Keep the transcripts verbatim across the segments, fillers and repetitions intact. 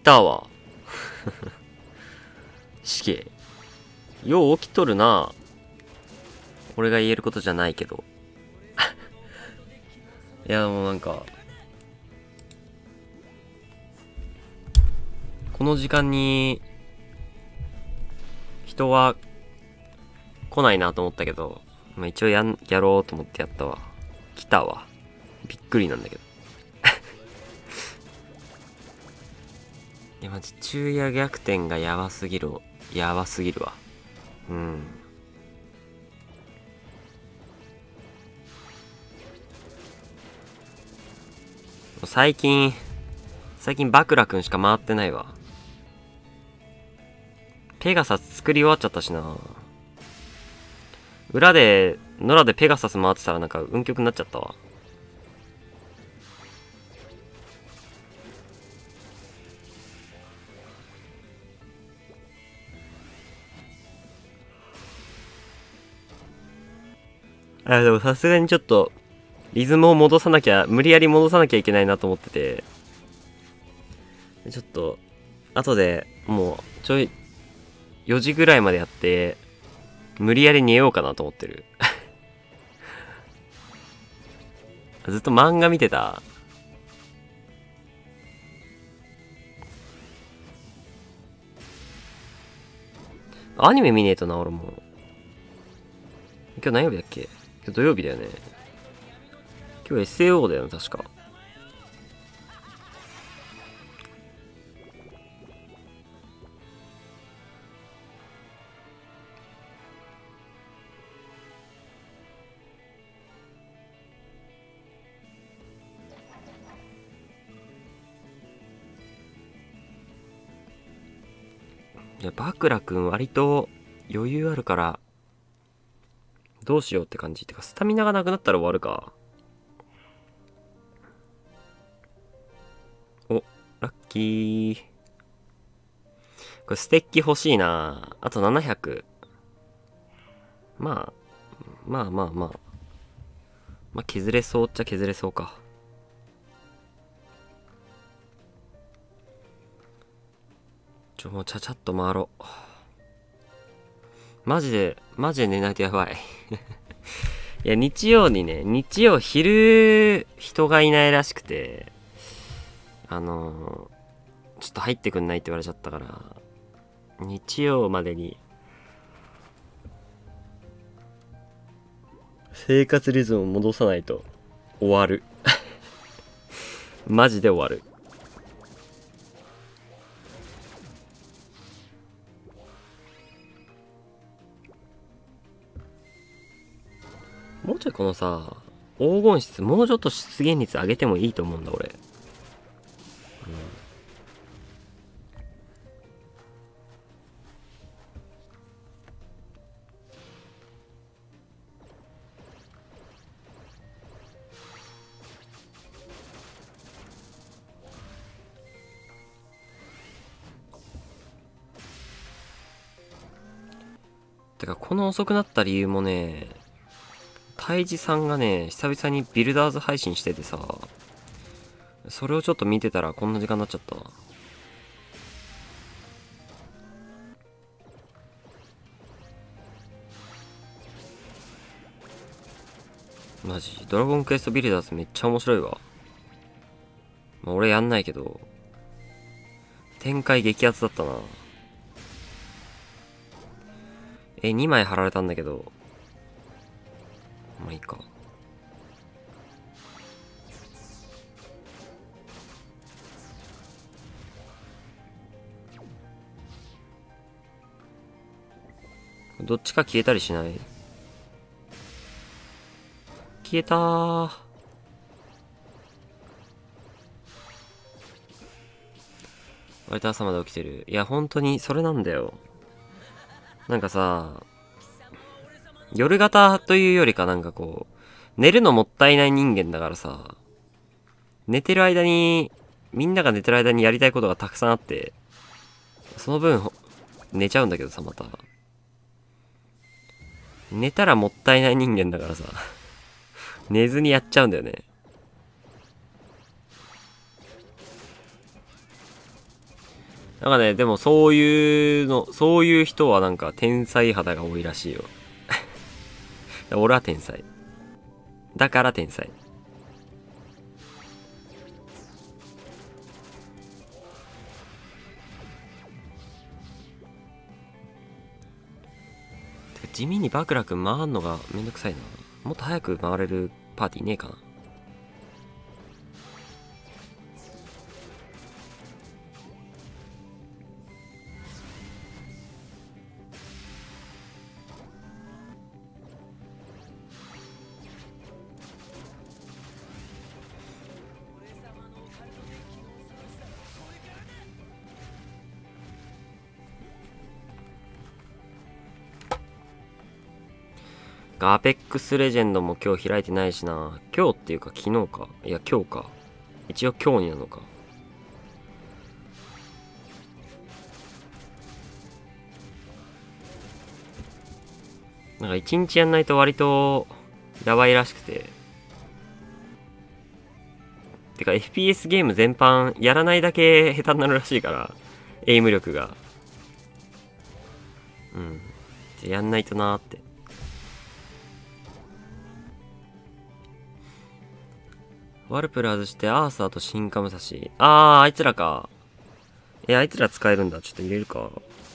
たわ。死刑。よう起きとるな。俺が言えることじゃないけど。いや、もうなんか、この時間に、人は来ないなと思ったけど、まあ、一応やん、やろうと思ってやったわ。来たわ。びっくりなんだけど。いや、マジ、昼夜逆転がやばすぎる、やばすぎるわ。うん。最近、最近バクラくんしか回ってないわ。ペガサス作り終わっちゃったしな。裏で、野良でペガサス回ってたらなんか運極になっちゃったわ。あ、でもさすがにちょっと、リズムを戻さなきゃ、無理やり戻さなきゃいけないなと思ってて、ちょっと、後でもう、ちょい、よじぐらいまでやって、無理やり寝ようかなと思ってる。ずっと漫画見てた。アニメ見ねえとな、俺も。今日何曜日だっけ？今日土曜日だよね。今日 エスエーオー だよね、確か。いや、バクラくん割と余裕あるから、どうしようって感じ。てか、スタミナがなくなったら終わるか。お、ラッキー。これステッキ欲しいな。あとななひゃく。まあ、まあまあまあ。まあ削れそうっちゃ削れそうか。ちょ、もうちゃちゃっと回ろう。マジで、マジで寝ないとやばい。いや、日曜にね、日曜昼、人がいないらしくて、あのー、ちょっと入ってくんないって言われちゃったから、日曜までに、生活リズムを戻さないと、終わる。マジで終わる。もうちょいこのさ、黄金質、もうちょっと出現率上げてもいいと思うんだ、俺。うん。てか、この遅くなった理由もね、タイジさんがね、久々にビルダーズ配信しててさ、それをちょっと見てたらこんな時間になっちゃったわ。マジ、ドラゴンクエストビルダーズめっちゃ面白いわ。まあ、俺やんないけど、展開激アツだったな。え、にまい貼られたんだけど、まあいいか。どっちか消えたりしない？消えたー。割と朝まで起きてる。いや、本当にそれなんだよ。なんかさ、夜型というよりかなんかこう、寝るのもったいない人間だからさ、寝てる間に、みんなが寝てる間にやりたいことがたくさんあって、その分、寝ちゃうんだけどさ、また。寝たらもったいない人間だからさ、寝ずにやっちゃうんだよね。 なんかね、でもそういうの、そういう人はなんか天才肌が多いらしいよ。俺は天才。だから天才。てか地味にバクラ君回んのがめんどくさいな。もっと早く回れるパーティーねえかな。アペックスレジェンドも今日開いてないしな。今日っていうか昨日か。いや今日か。一応今日になるのか。なんか一日やんないと割とやばいらしくて。てか エフピーエス ゲーム全般やらないだけ下手になるらしいから。エイム力が。うん。じゃやんないとなーって。ワルプル外してアーサーと新カムサシ。あー、あいつらか。え、あいつら使えるんだ。ちょっと入れるか。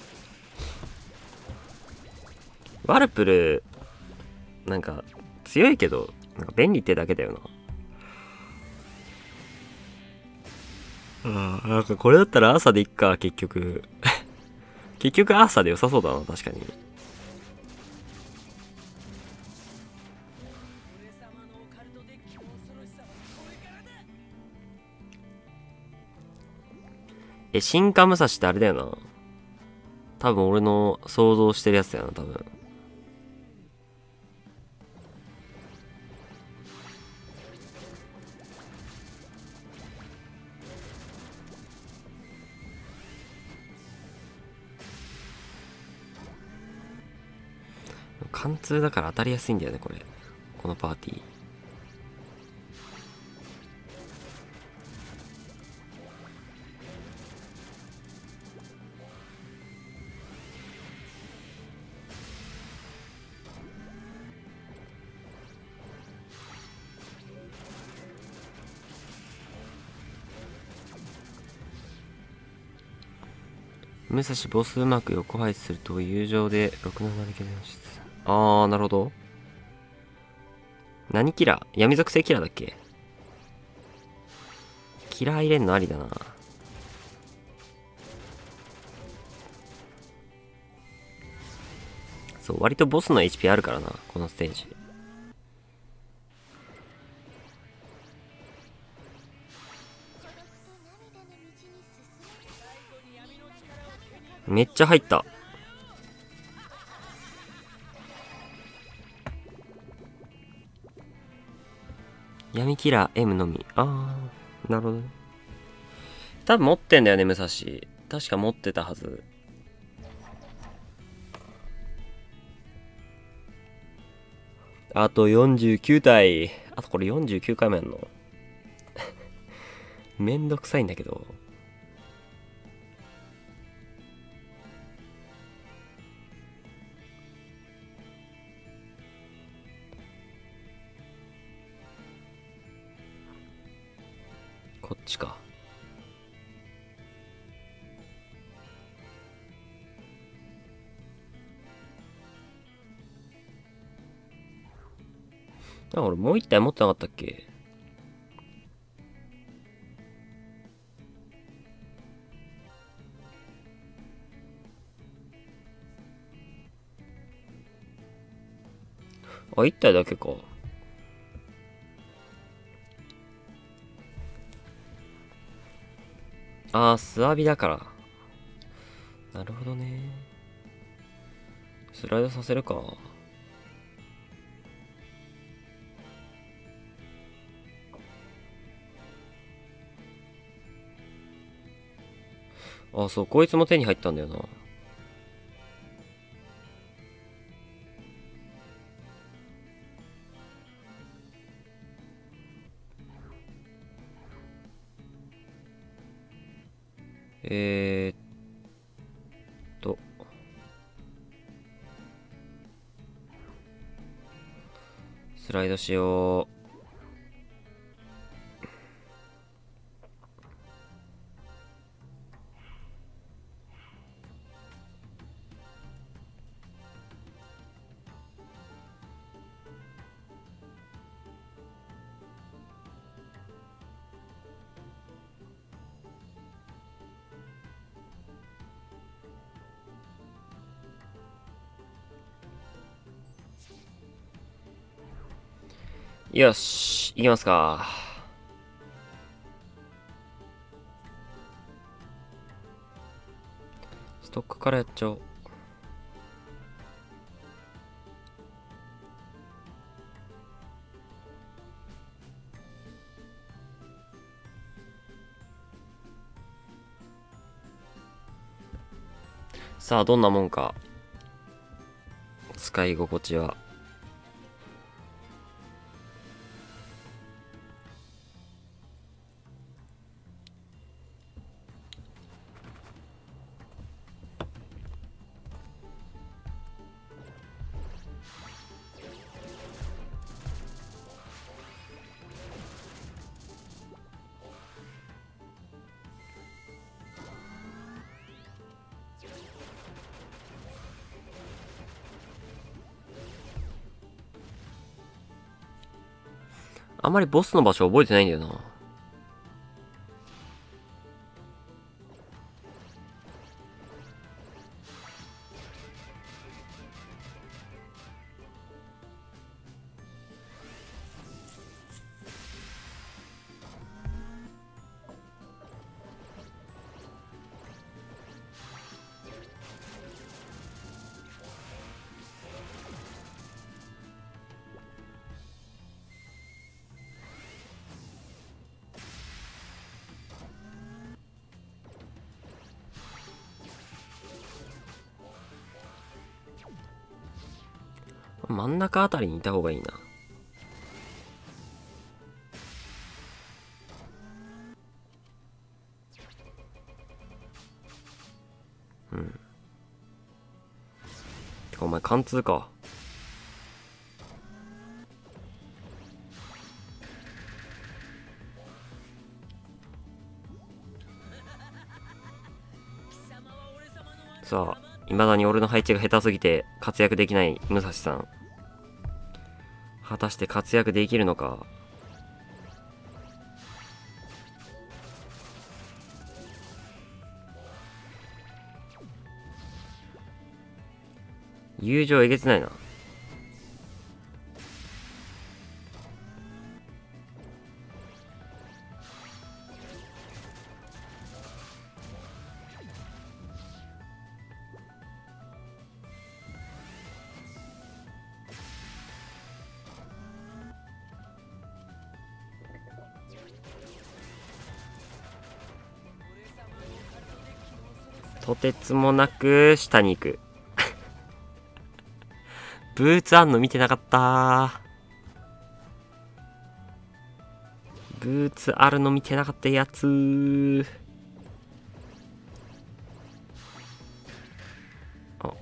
ワルプル、なんか、強いけど、なんか便利ってだけだよな。ああ、なんかこれだったら朝でいっか、結局。結局朝で良さそうだな、確かに。え、新カムサシってあれだよな。多分俺の想像してるやつだよな、多分。貫通だから当たりやすいんだよね、これ。このパーティー。武蔵ボスうまく横配置すると友情でろくななで削りました。あー、なるほど。何キラー闇属性キラーだっけ。キラー入れんのありだな。そう、割とボスの エイチピー あるからな、このステージ。めっちゃ入った。闇キラー エム のみ。あー、なるほどね。多分持ってんだよね、武蔵。確か持ってたはず。あとよんじゅうきゅう体。あとこれよんじゅうきゅうかいもやんの。めんどくさいんだけど。こっちか。あ、俺もう一体持ってなかったっけ。あ、一体だけか。あー、スワビだから。なるほどね。スライドさせるか。あ、そう、こいつも手に入ったんだよな。えー、っスライドしよう。よし、行きますか。ストックからやっちゃおう。さあ、どんなもんか。使い心地は。あんまりボスの場所覚えてないんだよな。真ん中あたりにいた方がいいな。うん。てかお前貫通か。さあ、未だに俺の配置が下手すぎて活躍できない武蔵さん。果たして活躍できるのか。友情えげつないな。とてつもなく下に行く。ブーツあんの見てなかったー。ブーツあるの見てなかったやつー。あ。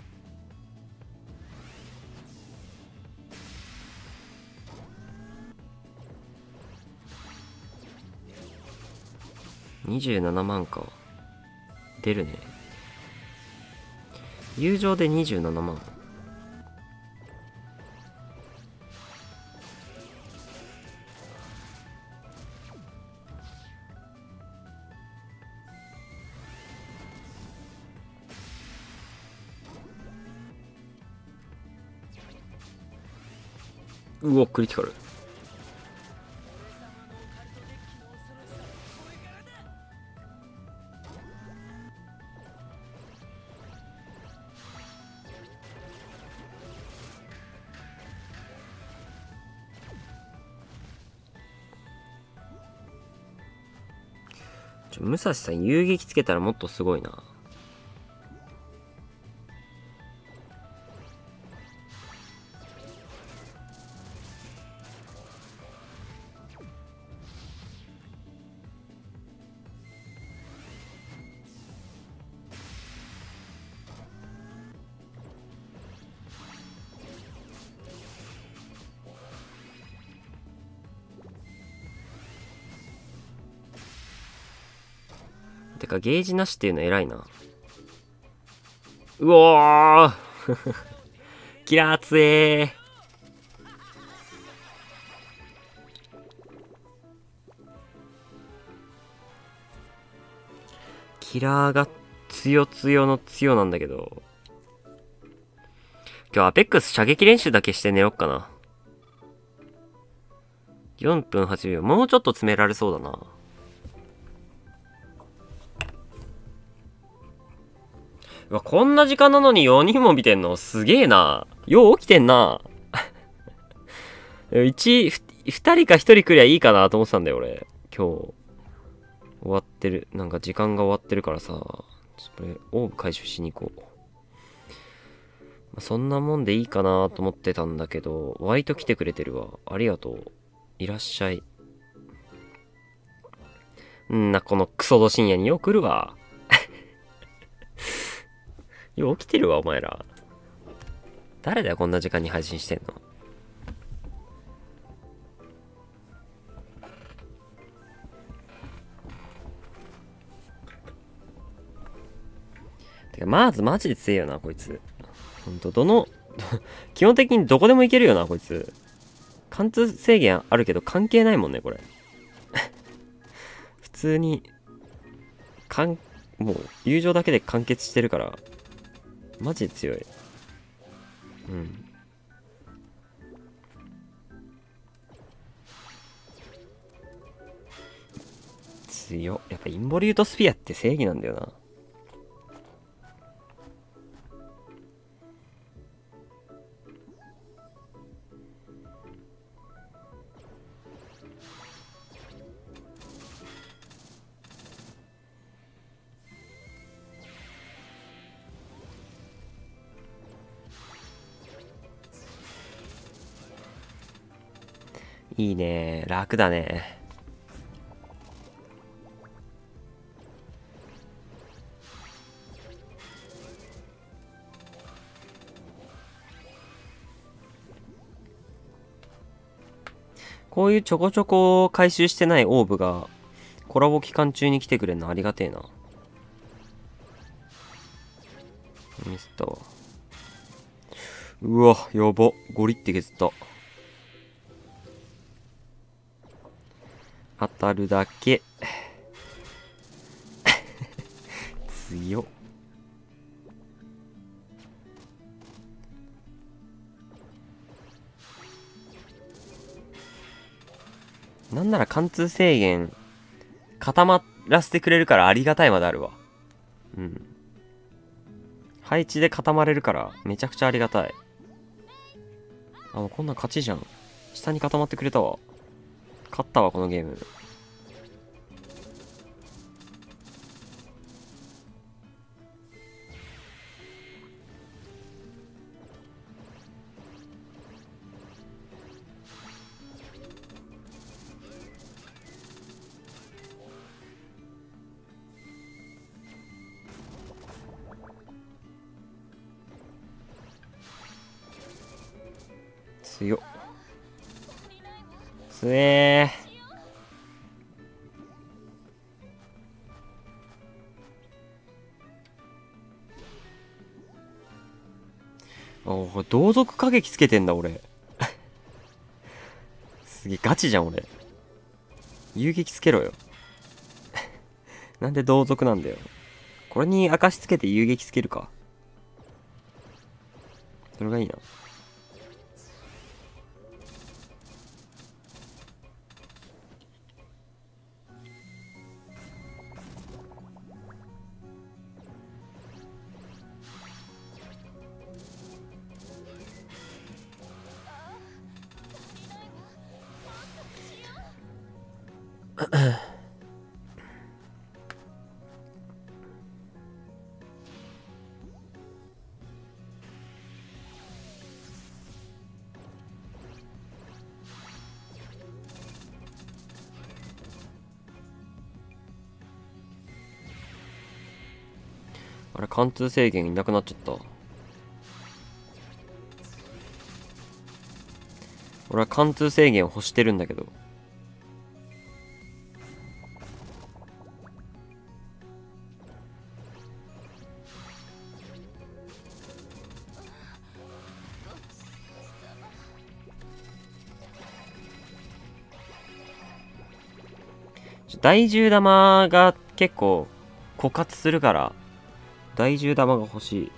にじゅうななまんか。出るね。友情でにじゅうななまん。うお、クリティカル。ちょ、武蔵さん遊撃つけたらもっとすごいな。 かゲージなしっていうの偉いな。うおーキラー強えー。キラーが強強の強なんだけど、今日アペックス射撃練習だけして寝よっかな。よんぷんはちびょう。もうちょっと詰められそうだな。うわ、こんな時間なのによにんも見てんのすげえな。よう起きてんな。いち、ふたりかひとり来りゃいいかなと思ってたんだよ、俺。今日。終わってる。なんか時間が終わってるからさ。ちょっとこれ、オーブ回収しに行こう。まあ、そんなもんでいいかなと思ってたんだけど、ワイト来てくれてるわ。ありがとう。いらっしゃい。んな、このクソド深夜によう来るわ。よう起きてるわ、お前ら。誰だよ、こんな時間に配信してんの。てか、まずマジで強いよな、こいつ。ほんと、どの、基本的にどこでもいけるよな、こいつ。貫通制限あるけど関係ないもんね、これ。普通に、かん、もう、友情だけで完結してるから、マジで強い。うん。強。やっぱインボリュートスピアって正義なんだよな。いいね。楽だね。こういうちょこちょこ回収してないオーブがコラボ期間中に来てくれるのありがてえな。ミスったわ。うわ、やば。ゴリって削った。当たるだけ。強っ。なんなら貫通制限固まらせてくれるからありがたいまであるわ。うん。配置で固まれるからめちゃくちゃありがたい。あ、もうこんなん勝ちじゃん。下に固まってくれたわ。勝ったわ、このゲーム。強っ。つえー。おお、同族過激つけてんだ、俺。すげえ、ガチじゃん、俺。遊撃つけろよ。なんで同族なんだよ。これに証つけて遊撃つけるか。それがいいな。あれ、貫通制限いなくなっちゃった。俺は貫通制限を欲してるんだけど。 大銃玉が結構枯渇するから、大銃玉が欲しい。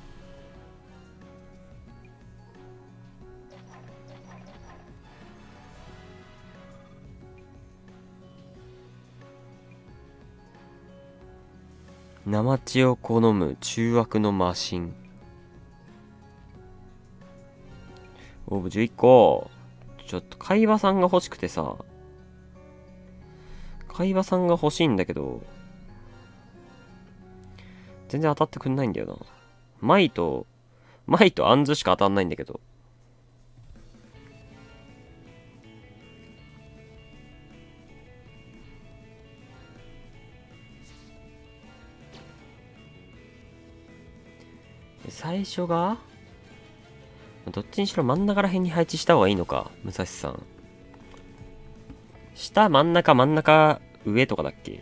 生血を好む中悪のマシン。オーブじゅういっこ。ちょっと海馬さんが欲しくてさ。海馬さんが欲しいんだけど、全然当たってくんないんだよな。マイと、マイとアンズしか当たんないんだけど。最初がどっちにしろ真ん中ら辺に配置した方がいいのか、武蔵さん。下、真ん中、真ん中、上とかだっけ？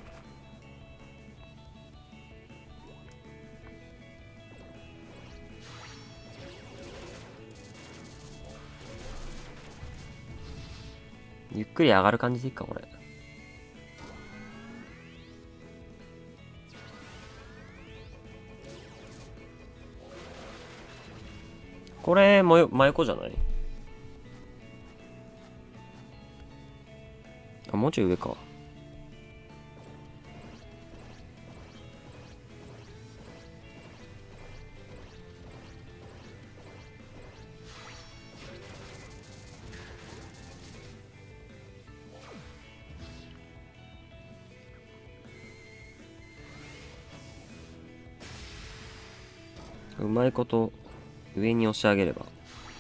ゆっくり上がる感じでいいか、これ。これ、真横じゃない？あ、もうちょい上か。うまいこと上に押し上げれば。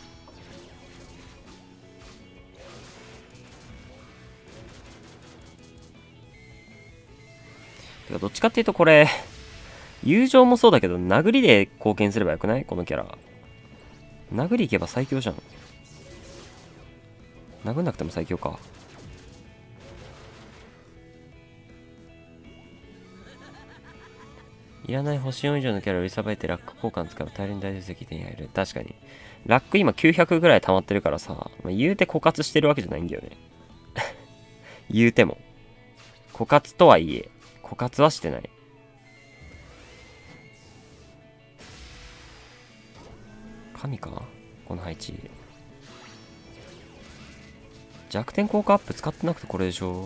てかどっちかっていうとこれ友情もそうだけど殴りで貢献すればよくない？このキャラ殴りいけば最強じゃん。殴んなくても最強か。いらない星よん以上のキャラを売りさばいてラック交換使う大量に大成績手に入る。確かに。ラック今きゅうひゃくぐらい溜まってるからさ、まあ、言うて枯渇してるわけじゃないんだよね。言うても。枯渇とはいえ、枯渇はしてない。神かこの配置。弱点効果アップ使ってなくてこれでしょ。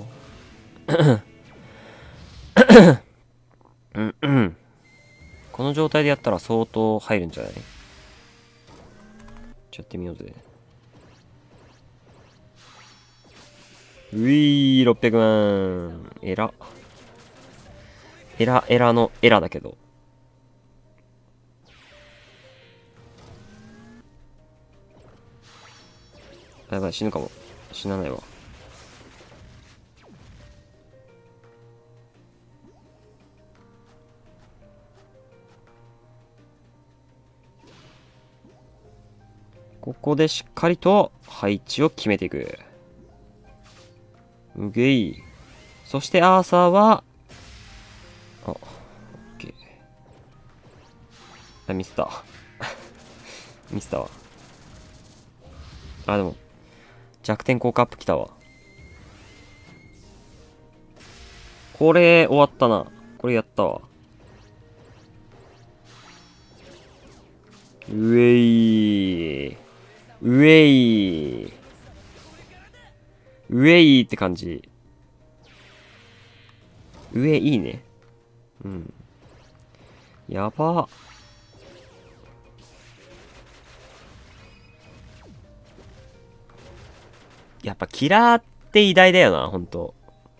うんうん。この状態でやったら相当入るんじゃない？ちょっとやってみようぜ。ういー、ろっぴゃくまん。エラ。エラ、エラのエラだけど。やばい、死ぬかも。死なないわ。ここでしっかりと配置を決めていく。うげい。そしてアーサーは、あ、オッケー。あ、ミスった。ミスったわ。あ、でも、弱点効果アップきたわ。これ、終わったな。これやったわ。うえい。うえい。うえいって感じ。上いいね。うん。やば。やっぱキラーって偉大だよな、ほんと。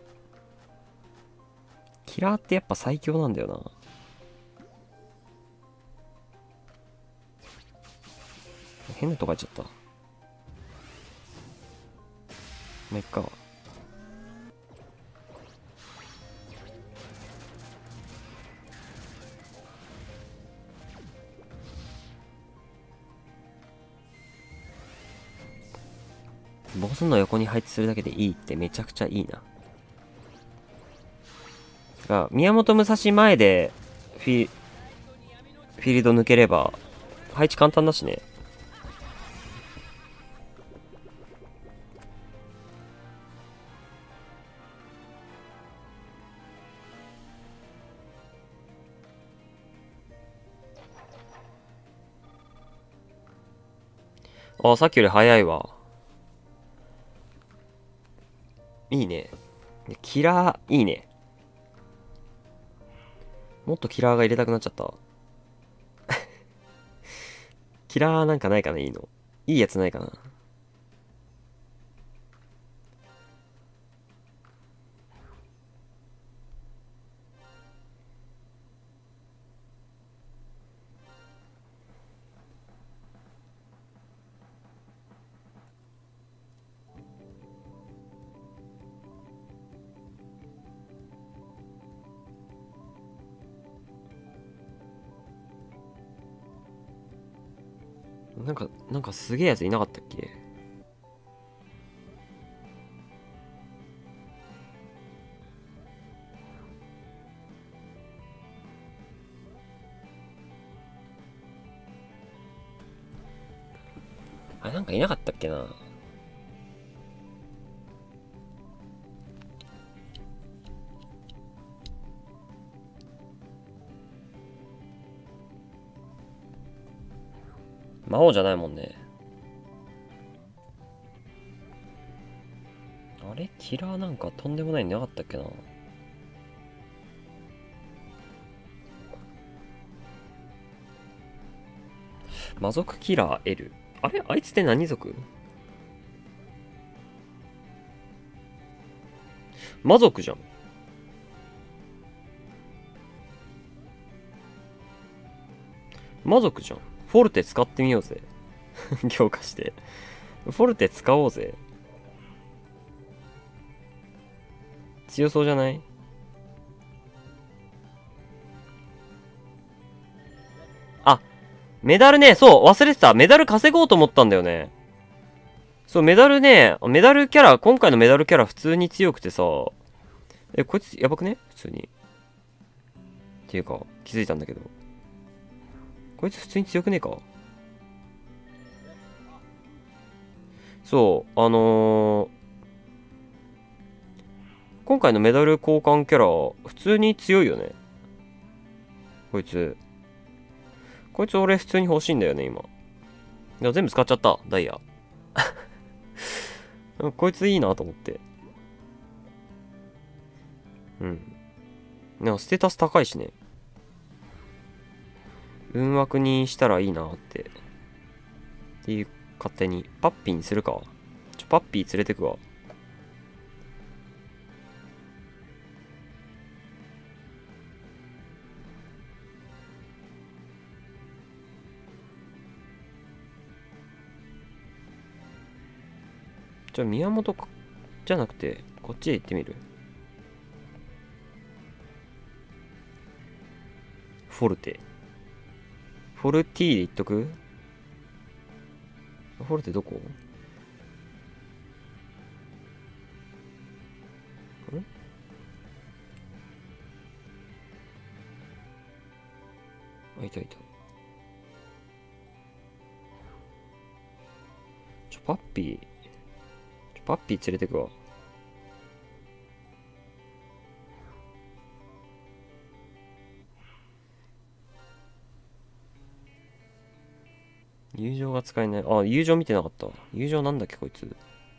キラーってやっぱ最強なんだよな。変なとこ入っちゃった。まあ、いっか。ボスの横に配置するだけでいいってめちゃくちゃいいな。が宮本武蔵前でフィフィールド抜ければ配置簡単だしね。 あ、さっきより早いわ。いいね。キラー、いいね。もっとキラーが入れたくなっちゃった。キラーなんかないかな、いいの。いいやつないかな。なんか、なんかすげえやついなかったっけ？あれなんかいなかったっけな。魔王じゃないもんね。あれキラーなんかとんでもないのなかったっけな。魔族キラー L。あれあいつって何族？魔族じゃん。魔族じゃん。フォルテ使ってみようぜ。強化して。フォルテ使おうぜ。強そうじゃない？あ、メダルね、そう、忘れてた。メダル稼ごうと思ったんだよね。そう、メダルね、メダルキャラ、今回のメダルキャラ普通に強くてさ、え、こいつやばくね普通に。っていうか、気づいたんだけど。こいつ普通に強くねえか？そう、あのー、今回のメダル交換キャラ、普通に強いよね。こいつ。こいつ俺普通に欲しいんだよね、今。いや、全部使っちゃった、ダイヤ。こいついいなと思って。うん。なんかステータス高いしね。運枠にしたらいいなって。っていう、勝手に。パッピーにするか。ちょ、パッピー連れてくわ。じゃあ宮本かじゃなくて、こっちへ行ってみる。フォルテ。フォルティで行っとく？フォルテどこ？ん？あ、いたいた。ちょ、パッピー。ちょ、パッピー連れてくわ。友情が使えない。あ、友情見てなかった。友情なんだっけ、こいつ。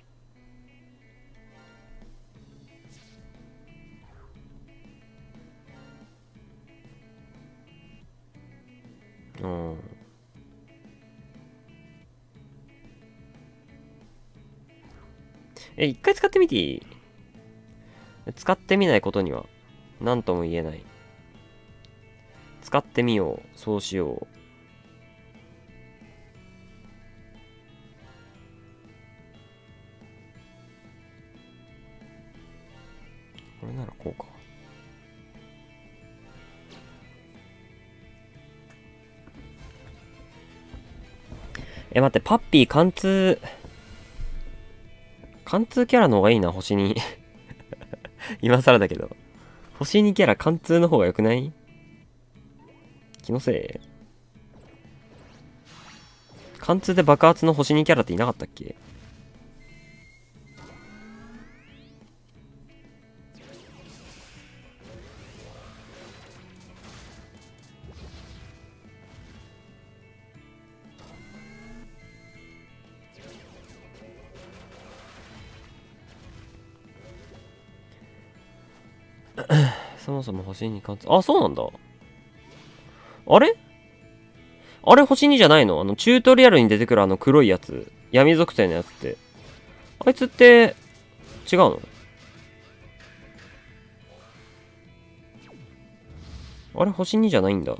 うん。え、一回使ってみていい？使ってみないことには、何とも言えない。使ってみよう。そうしよう。これならこうか。え、待って、パッピー貫通、貫通キャラの方がいいな、星に。今更だけど。星にキャラ貫通の方が良くない？気のせい？貫通で爆発の星にキャラっていなかったっけ？ そもそも星に貫通、あ、そうなんだ。あれあれ星にじゃないの？あの、チュートリアルに出てくるあの黒いやつ。闇属性のやつって。あいつって、違うの？あれ星にじゃないんだ。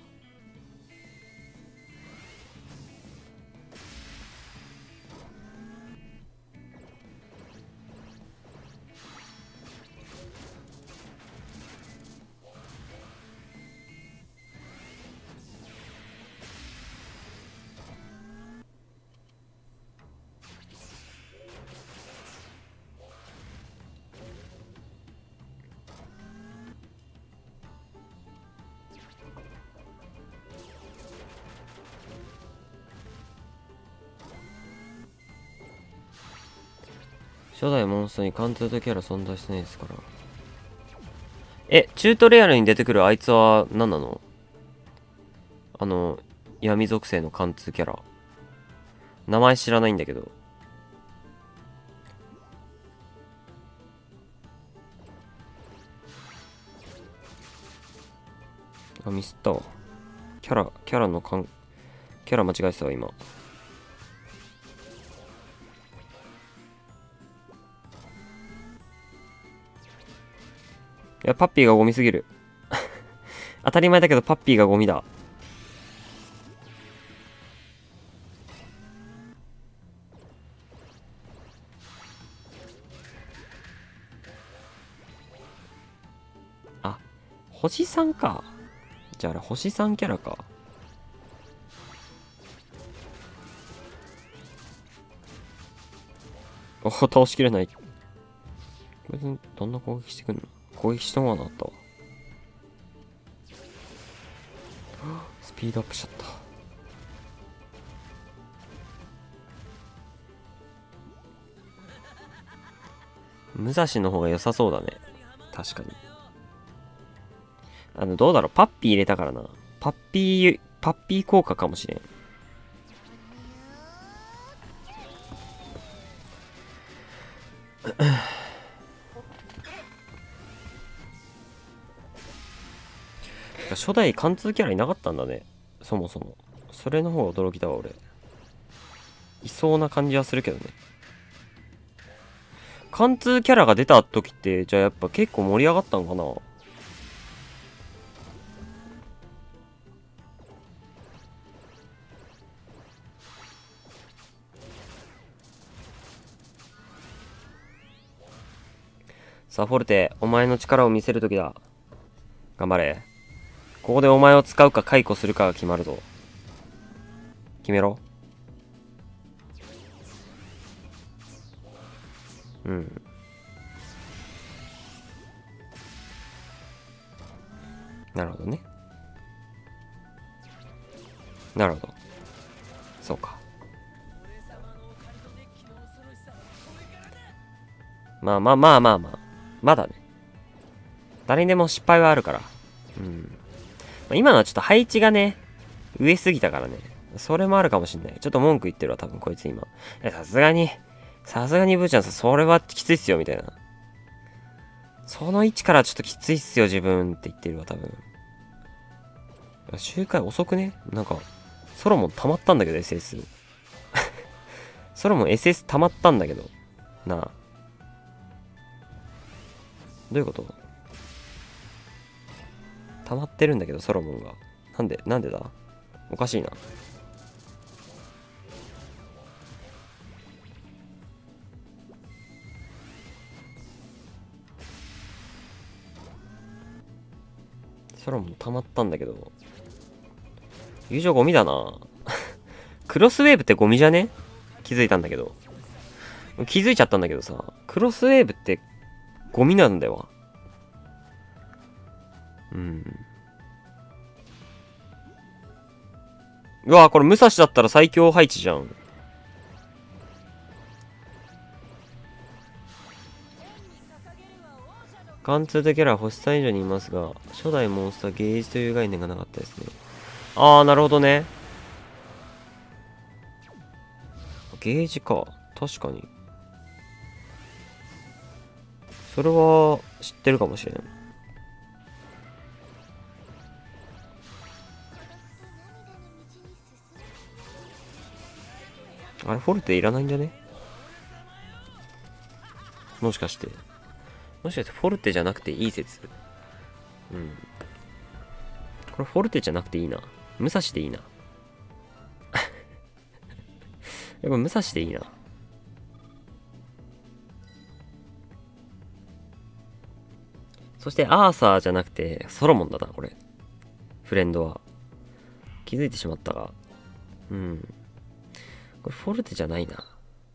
初代モンスターに貫通とキャラ存在してないですから。え、チュートリアルに出てくるあいつは何なの？あの、闇属性の貫通キャラ。名前知らないんだけど。あ、ミスったわ。キャラ、キャラのかん、キャラ間違えてたわ、今。いや、パッピーがゴミすぎる。当たり前だけど、パッピーがゴミだ。あ、星さんか。じゃああれ、星さんキャラか。お、倒しきれない。別に、どんな攻撃してくんの？攻撃した方がなったわ。スピードアップしちゃった。武蔵の方が良さそうだね。確かに。あの、どうだろう。パッピー入れたからな。パッピー、パッピー効果かもしれん。初代貫通キャラいなかったんだね。そもそも。それの方が驚きだわ、俺。いそうな感じはするけどね。貫通キャラが出た時って、じゃあやっぱ結構盛り上がったんかな？さあ、フォルテ、お前の力を見せる時だ。頑張れ。ここでお前を使うか解雇するかが決まるぞ。決めろ。うん。なるほどね。なるほど。そうか。まあまあまあまあまあ。まだね。誰にでも失敗はあるから。うん。まあ、今のはちょっと配置がね、上すぎたからね。それもあるかもしんない。ちょっと文句言ってるわ、多分こいつ今。さすがに、さすがにブーちゃんさ、それはきついっすよ、みたいな。その位置からちょっときついっすよ、自分って言ってるわ、多分。周回遅くね？なんか、ソロモン溜まったんだけど、エスエス。ソロモン エスエス 溜まったんだけど。なあ。どういうこと？溜まってるんだけど、ソロモンが。なんで、なんでだ？おかしいな。ソロモン溜まったんだけど。友情ゴミだな。クロスウェーブってゴミじゃね？気づいたんだけど。気づいちゃったんだけどさ。クロスウェーブってゴミなんだよ。うん。うわぁ、これ武蔵だったら最強配置じゃん。貫通とキャラは星さん以上にいますが、初代モンスターゲージという概念がなかったですね。あー、なるほどね。ゲージか。確かに。それは知ってるかもしれん。 あれ、フォルテいらないんじゃね？もしかして。もしかしてフォルテじゃなくていい説。うん。これフォルテじゃなくていいな。武蔵でいいな。やっぱ武蔵でいいな。そしてアーサーじゃなくてソロモンだな、これ。フレンドは。気づいてしまったが。うん。これフォルテじゃないな。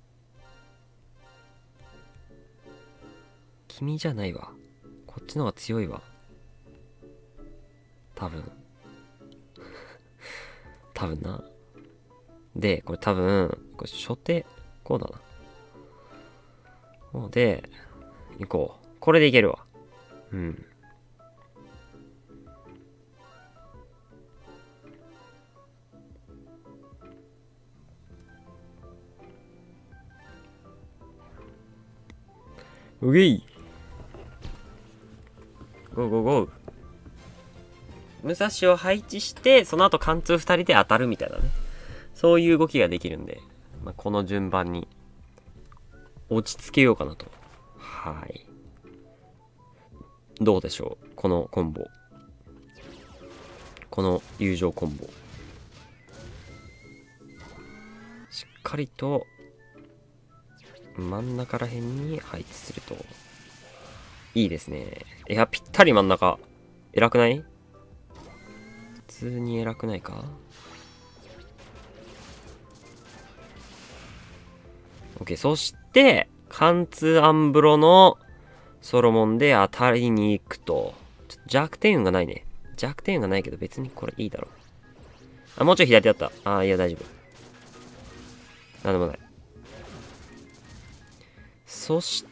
君じゃないわ。こっちの方が強いわ。多分。多分な。で、これ多分、これ初手、こうだな。こうで、行こう。これでいけるわ。うん。うげい。ゴーゴーゴー。武蔵を配置して、その後貫通ふたりで当たるみたいなね。そういう動きができるんで、まあ、この順番に落ち着けようかなと。はい。どうでしょう、このコンボ。この友情コンボ。しっかりと真ん中ら辺に配置するといいですね。いや、ぴったり真ん中。偉くない？普通に偉くないか？ OK。そして、貫通アンブロのソロモンで当たりに行くと。ちょっと弱点運がないね。弱点運がないけど別にこれいいだろう。あ、もうちょい左だった。あー、いや大丈夫。なんでもない。そして、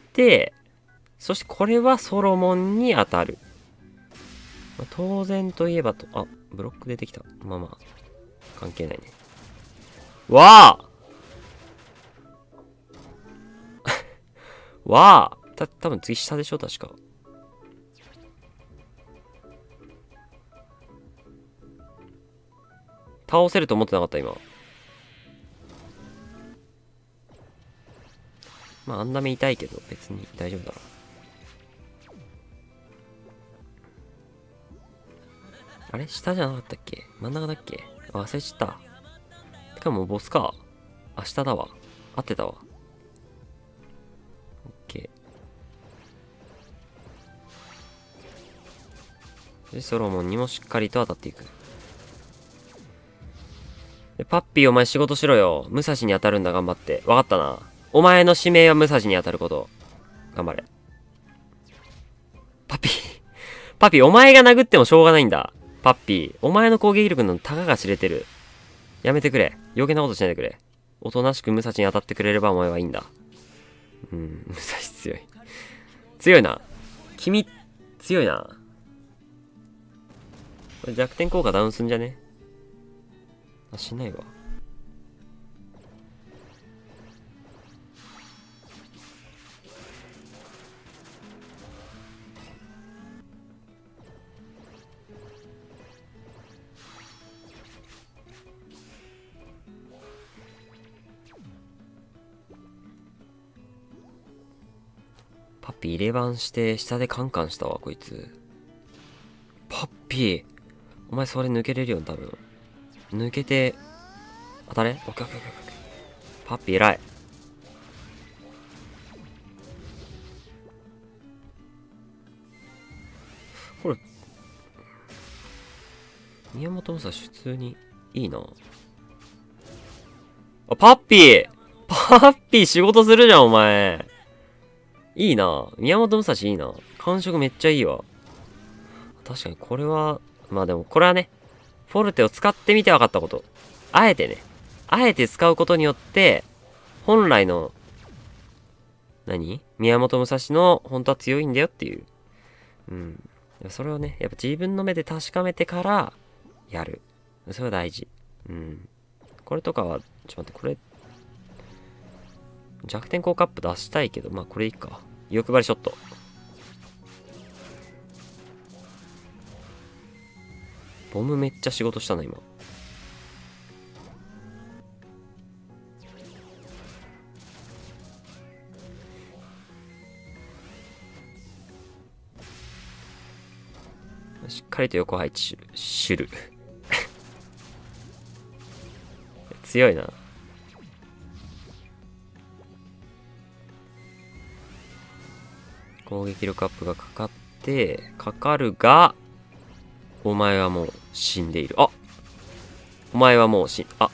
そしてこれはソロモンに当たる。まあ、当然といえばと、あ、ブロック出てきた。まあまあ、関係ないね。わあわあた、多分次下でしょ確か。倒せると思ってなかった、今。まあ、あんな目痛いけど、別に大丈夫だろう。あれ下じゃなかったっけ？真ん中だっけ？忘れちゃった。てかもうボスか。明日だわ。合ってたわ。オッケー。で、ソロモンにもしっかりと当たっていく。で、パッピーお前仕事しろよ。武蔵に当たるんだ、頑張って。わかったな。お前の指名は武蔵に当たること。頑張れ。パッピー。パッピー、お前が殴ってもしょうがないんだ。パッピー、お前の攻撃力のたかが知れてる。やめてくれ。余計なことしないでくれ。おとなしく武蔵に当たってくれればお前はいいんだ。うん、武蔵強い。強いな。君、強いな。これ弱点効果ダウンすんじゃね？あ、しないわ。パッピー入れ番して下でカンカンしたわ、こいつ。パッピー、お前それ抜けれるよ、多分。抜けて、当たれ？オッケーオッケーオッケー。パッピー偉い。これ、宮本武蔵普通にいいな。あ、パッピーパッピー仕事するじゃん、お前。いいな。宮本武蔵いいな。感触めっちゃいいわ。確かにこれは、まあでもこれはね、フォルテを使ってみて分かったこと。あえてね、あえて使うことによって、本来の、何？宮本武蔵の本当は強いんだよっていう。うん。それをね、やっぱ自分の目で確かめてから、やる。それは大事。うん。これとかは、ちょっと待って、これ、弱点効果アップ出したいけど、まあこれいいか。欲張りショット。ボムめっちゃ仕事したな、今。 かりと横配置しシュル。強いな。攻撃力アップがかかって、かかるが、お前はもう死んでいる。あ、お前はもう死ん、あ、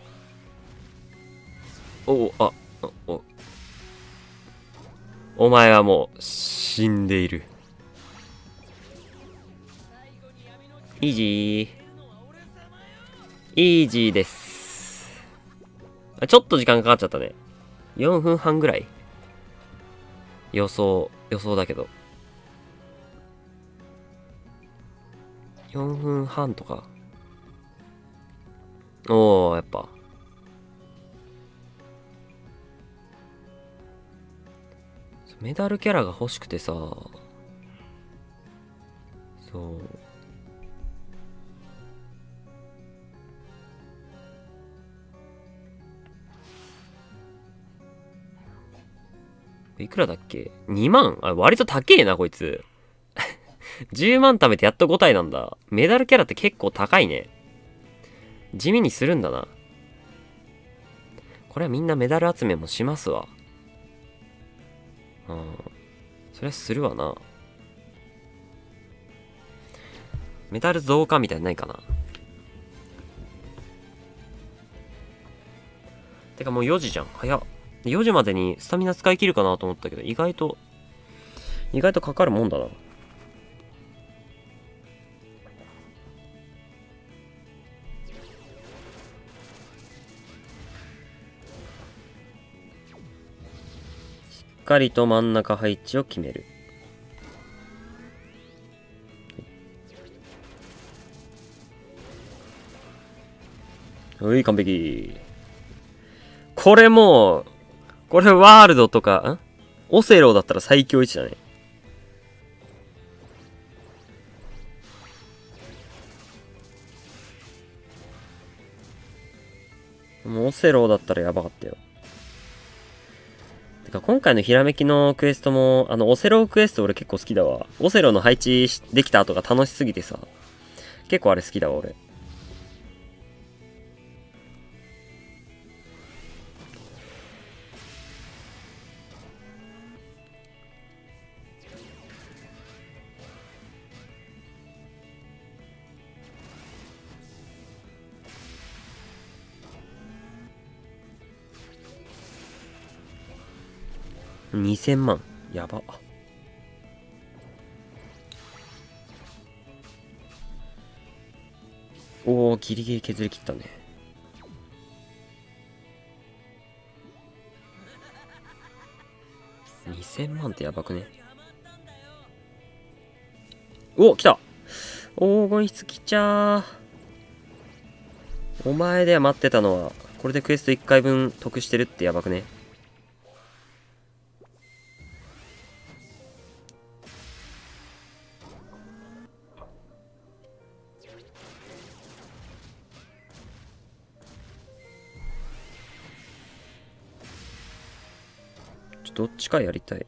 おお、あ、お、お前はもう死んでいる。イージー。イージーです。ちょっと時間かかっちゃったね。よんぷんはんぐらい。予想、予想だけど。よんぷんはんとか。おー、やっぱ。メダルキャラが欲しくてさ。そう。いくらだっけ ?に 万あ、割と高えな、こいつ。じゅうまん貯めてやっとご体なんだ。メダルキャラって結構高いね。地味にするんだな。これはみんなメダル集めもしますわ。うん。そりゃするわな。メダル増加みたいなのないかな。てかもうよじじゃん。早っ。よじまでにスタミナ使い切るかなと思ったけど、意外と、意外とかかるもんだな。しっかりと真ん中配置を決める。はい、完璧。これもう、これワールドとか、んオセロだったら最強位置だね。もうオセロだったらやばかったよ。てか今回のひらめきのクエストも、あの、オセロクエスト俺結構好きだわ。オセロの配置できた後が楽しすぎてさ。結構あれ好きだわ、俺。にせんまん。やば。おー、ギリギリ削り切ったね。にせんまんってやばくね。お、来た黄金室来ちゃー。お前では待ってたのは、これでクエストいっかいぶん得してるってやばくね。ちょどっちかやりたい。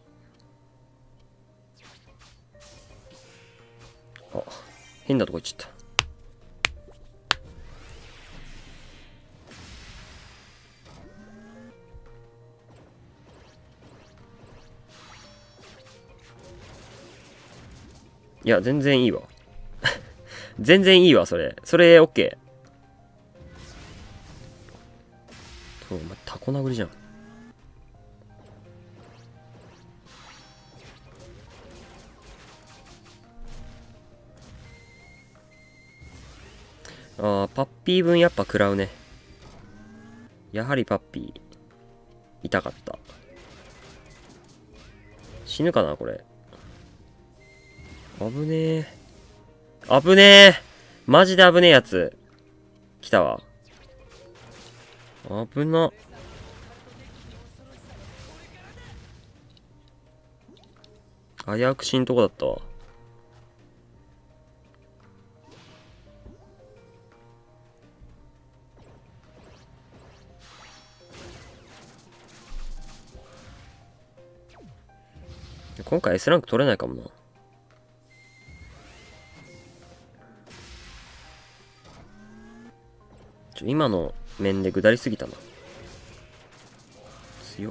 あ、変なとこ行っちゃった。いや、全然いいわ。全然いいわ、それ。それ、オッケー。そう、お前、タコ殴りじゃん。あー、パッピー分やっぱ食らうね。やはりパッピー。痛かった。死ぬかな、これ。危ねえ。危ねえ。マジで危ねえやつ。来たわ。危な。危うく死んとこだったわ。今回 S ランク取れないかもな。 ちょ、今の面で下りすぎたな。強っ。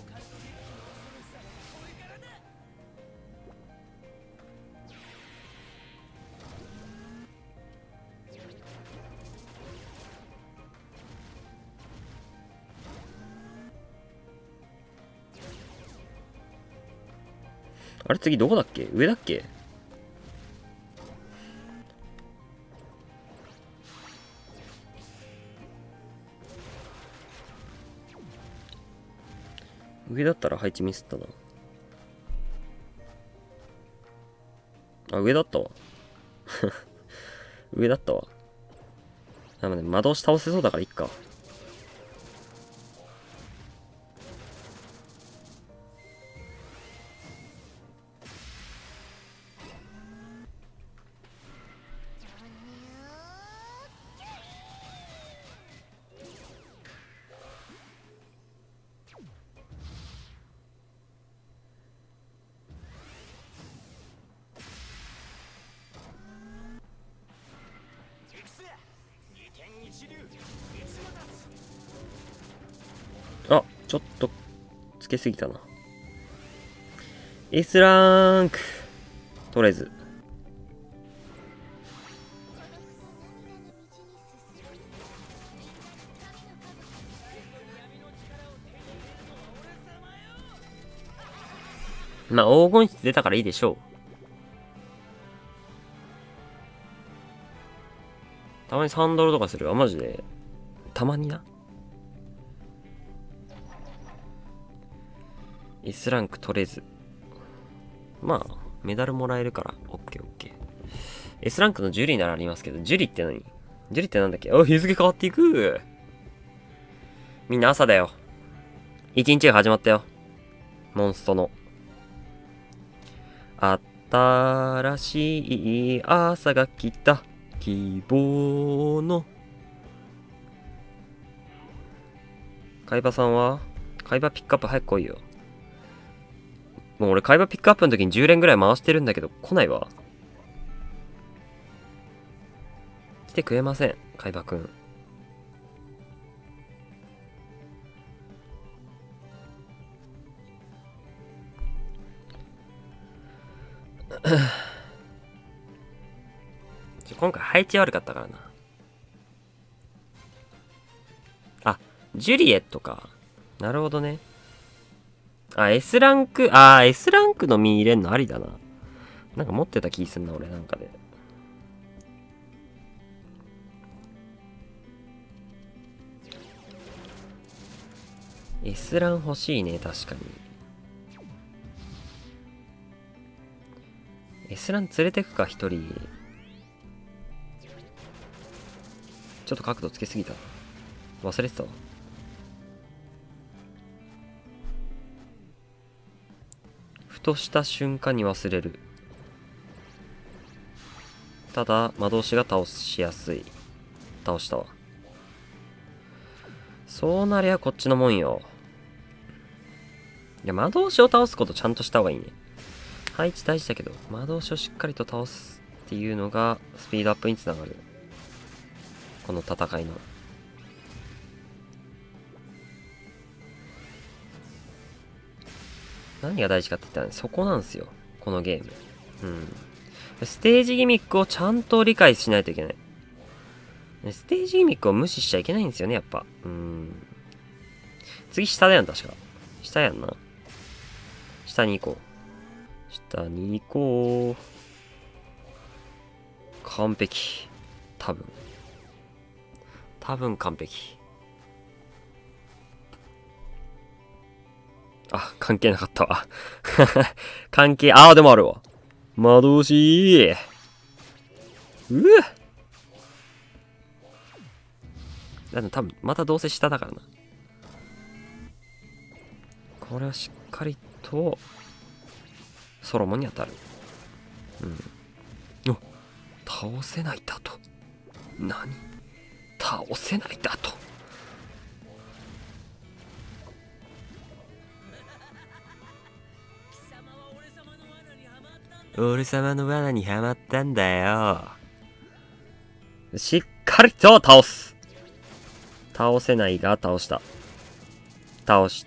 あれ次どこだっけ？上だっけ？上だったら配置ミスったな。あ、上だったわ。上だったわ。あ、まあね、魔導士倒せそうだからいっか。あ、ちょっとつけすぎたな。S ランクとりあえずまあ黄金質出たからいいでしょう。たまにさんドルとかする。あ、マジでたまにな。S ランク取れず。まあ、メダルもらえるから、オッケーオッケー。S ランクのジュリならありますけど、ジュリって何？ジュリってなんだっけ？あ、日付変わっていく。みんな朝だよ。一日が始まったよ。モンストの。新しい朝が来た。希望の。海馬さんは？海馬ピックアップ早く来いよ。もう俺海馬ピックアップの時にじゅう連ぐらい回してるんだけど来ないわ。来てくれません、海馬くん。今回配置悪かったからな。あ、ジュリエットか。なるほどね。あ、S ランク、あー、S ランクの実入れんのありだな。なんか持ってた気すんな、俺、なんかで。S ラン欲しいね、確かに。S ラン連れてくか、一人。ちょっと角度つけすぎた。忘れてたわ。ふとした瞬間に忘れる。ただ、魔導士が倒しやすい。倒したわ。そうなりゃこっちのもんよ。いや、魔導士を倒すことちゃんとした方がいいね。配置大事だけど、魔導士をしっかりと倒すっていうのがスピードアップにつながる。この戦いの。何が大事かって言ったら、ね、そこなんですよ。このゲーム。うん。ステージギミックをちゃんと理解しないといけない。ステージギミックを無視しちゃいけないんですよね、やっぱ。うん。次下だよ、確か。下やんな。下に行こう。下に行こう。完璧。多分。多分完璧。あ、関係なかったわ。関係、ああ、でもあるわ。魔導士うぅだって多分、またどうせ下だからな。これはしっかりと、ソロモンに当たる。うん。お、倒せないだと。何？倒せないだと。俺様の罠にはまったんだよ。しっかりと倒す。 倒せないが倒した。倒した。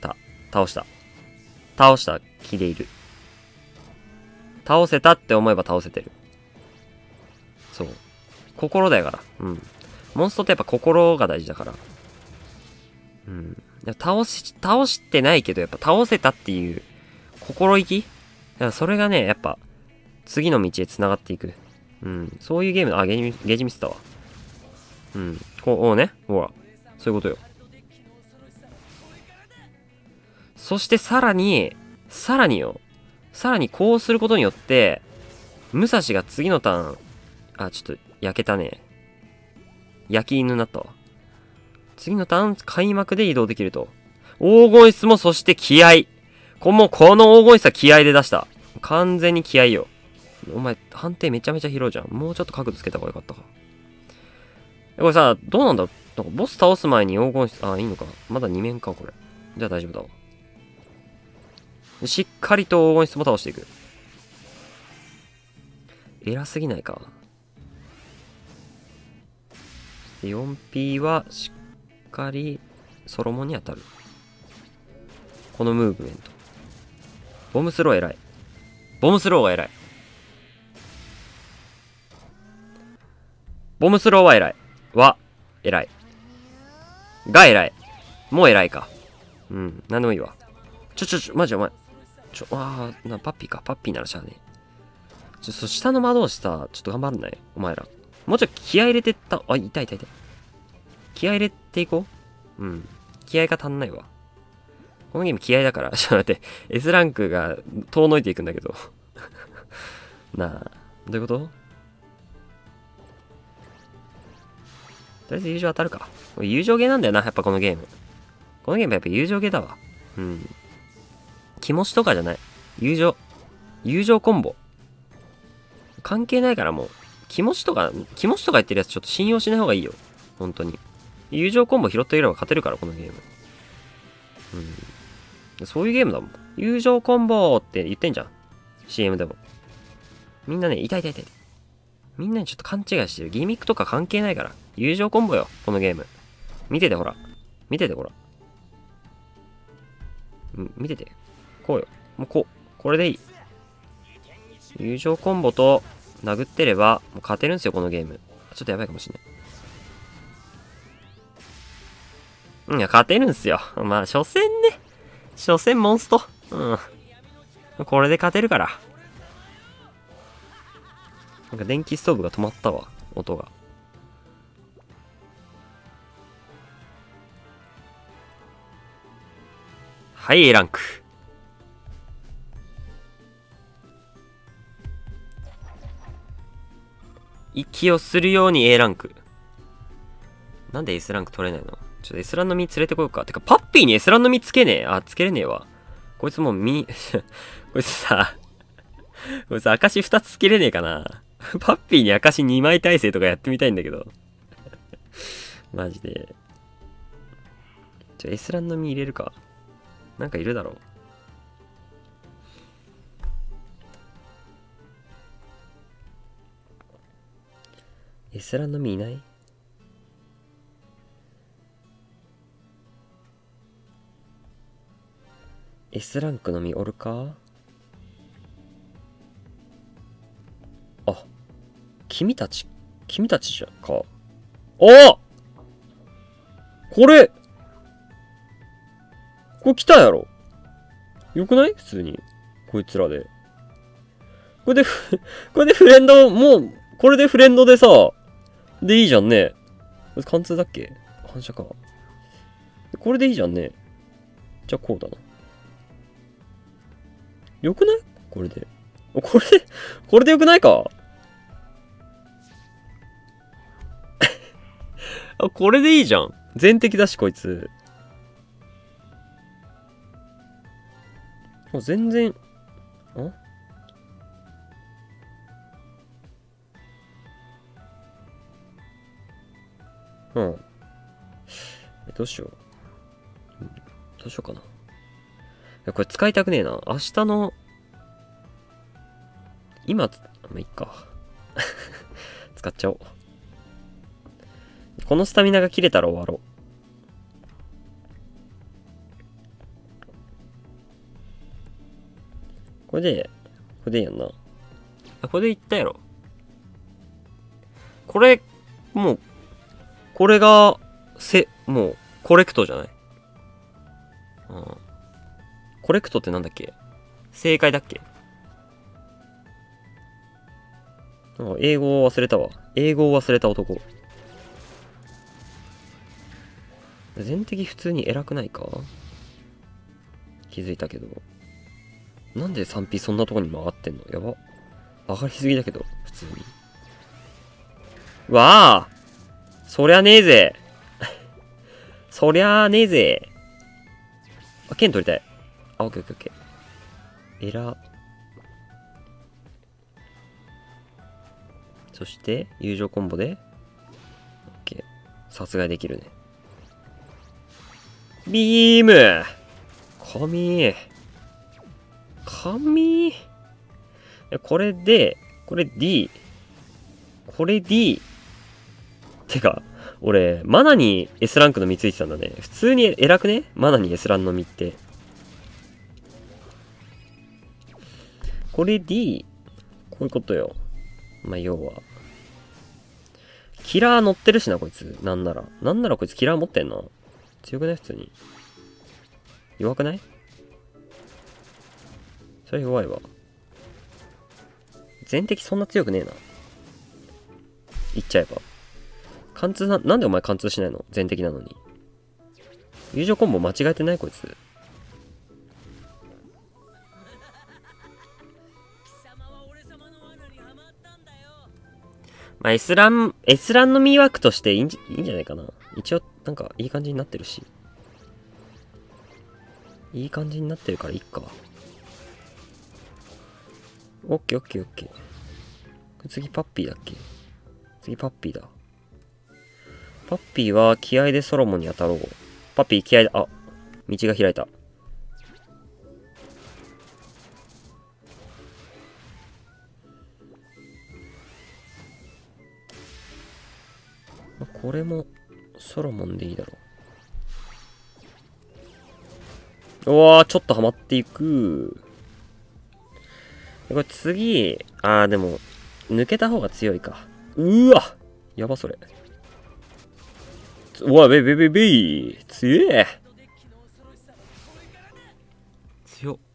倒した。倒した気でいる。倒せたって思えば倒せてる。そう。心だよから。うん。モンストってやっぱ心が大事だから。うん。倒し、倒してないけど、やっぱ倒せたっていう心意気？だからそれがね、やっぱ、次の道へ繋がっていく。うん。そういうゲームだ。あ、ゲージ、ゲージミスったわ。うん。こうね。ほら。そういうことよ。そしてさらに、さらによ。さらにこうすることによって、武蔵が次のターン、あ、ちょっと焼けたね。焼き犬になったわ。次のターン、開幕で移動できると。黄金室もそして気合。この、この黄金室は気合で出した。完全に気合よ。お前、判定めちゃめちゃ広いじゃん。もうちょっと角度つけた方がよかったか。これさ、どうなんだろう。なんかボス倒す前に黄金室、あ、いいのか。まだに面か、これ。じゃあ大丈夫だわ。しっかりと黄金室も倒していく。偉すぎないか。で よんピー はしっかりソロモンに当たる。このムーブメント。ボムスロー偉い。ボムスローが偉い。ボムスローは偉い。は、偉い。が偉い。もう偉いか。うん、なんでもいいわ。ちょちょちょ、マジお前。ちょ、あー、な、パッピーか。パッピーならしゃあねえ。ちょ、そ、下の魔導士さ、ちょっと頑張んない？お前ら。もうちょっと気合入れてった。あ、痛い痛い痛い。気合入れていこう。うん。気合が足んないわ。このゲーム気合だから。ちょっと待って。S ランクが遠のいていくんだけど。なあ。どういうこと？とりあえず友情当たるか。友情ゲーなんだよな、やっぱこのゲーム。このゲームやっぱ友情ゲーだわ。うん。気持ちとかじゃない。友情。友情コンボ。関係ないからもう。気持ちとか、気持ちとか言ってるやつちょっと信用しない方がいいよ。本当に。友情コンボ拾っていれば勝てるから、このゲーム。うん。そういうゲームだもん。友情コンボって言ってんじゃん。シーエム でも。みんなね、痛い痛い痛い。みんなにちょっと勘違いしてる。ギミックとか関係ないから。友情コンボよ、このゲーム。見ててほら。見ててほら。見てて。こうよ。もうこう。これでいい。友情コンボと殴ってれば、もう勝てるんですよ、このゲーム。ちょっとやばいかもしれない。いや、勝てるんすよ。まあ、所詮ね。所詮モンスト。うん。これで勝てるから。なんか電気ストーブが止まったわ。音が。はい、A ランク。息をするように A ランク。なんで S ランク取れないの？ちょっと S ランの実連れてこようか。てか、パッピーに S ランの実つけねえ。あ、つけれねえわ。こいつもう実、こいつさ、こいつ証ふたつつけれねえかな。パッピーに証にまい体制とかやってみたいんだけど。マジで。ちょ、S ランの実入れるか。なんかいるだろう。S ランの実いない？S ランクの実おるか？あ、君たち、君たちじゃか。あ！これこれ来たやろ。よくない？普通に。こいつらで。これでこれでフレンド、もう、これでフレンドでさ、でいいじゃんね。これ貫通だっけ？反射か。これでいいじゃんね。じゃあこうだな。よくない？これで。これで、これでよくないか？あ、これでいいじゃん。全敵だし、こいつ。もう全然、あうん。え、どうしよう。どうしようかな。いや、これ使いたくねえな。明日の、今、まあ、いっか。使っちゃおう。このスタミナが切れたら終わろう。 これで、これでいいやんな。あ、これでいったやろ。これ、もう、これが、せ、もう、コレクトじゃない？うん。コレクトってなんだっけ？正解だっけ？あ、英語を忘れたわ。英語を忘れた男。全敵普通に偉くないか？気づいたけど。なんで スリーピー そんなとこに曲がってんの？やば。上がりすぎだけど、普通に。わあ！そりゃねえぜ。そりゃあねえぜ。あ、剣取りたい。あ、オッケーオッケーオッケー。エラー。そして、友情コンボで、オッケー。殺害できるね。ビーム！神！神！これで、これ D。これ D。てか、俺、マナに S ランクの実ついてたんだね。普通に偉くね？マナに S ランの実って。これ D。こういうことよ。まあ、要は。キラー乗ってるしな、こいつ。なんなら。なんならこいつキラー持ってんな。強くない？普通に。弱くない？それ弱いわ。全敵そんな強くねえな。言っちゃえば。貫通な、なんでお前貫通しないの？全敵なのに。友情コンボ間違えてない？こいつ。まあ、S ラン、S ランのミ枠としていいんじ、いいんじゃないかな。一応、なんか、いい感じになってるし。いい感じになってるからいいか。オッケーオッケーオッケー。次パッピーだっけ？次パッピーだ。パッピーは気合でソロモンに当たろう。パッピー気合で、あ、道が開いた。これもソロモンでいいだろう。うわー、ちょっとハマっていく。これ次、あーでも、抜けた方が強いか。うわやばそれ。うわ、ベベベベイ強え強っ。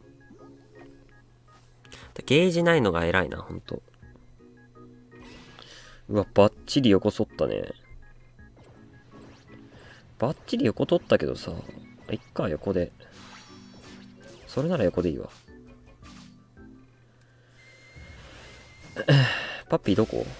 ゲージないのが偉いな、ほんと。うわ、バッチリ横反ったね。バッチリ横取ったけどさ。いっか、横で。それなら横でいいわ。パッピーどこ？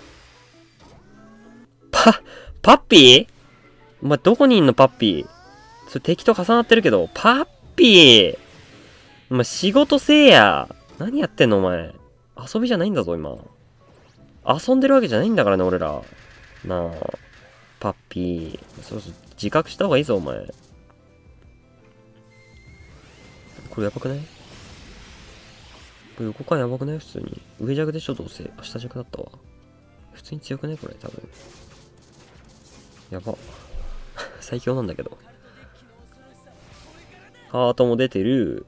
パ、パッピー？お前どこにいんのパッピー？それ敵と重なってるけど、パッピー！お前仕事せえや。何やってんのお前。遊びじゃないんだぞ今。遊んでるわけじゃないんだからね俺ら。なあ。パッピー。そうそう。自覚した方がいいぞお前。これやばくない？これ横感やばくない？普通に。上弱でしょどうせ。あ、下弱だったわ。普通に強くないこれ多分。やば。最強なんだけど。ハートも出てる。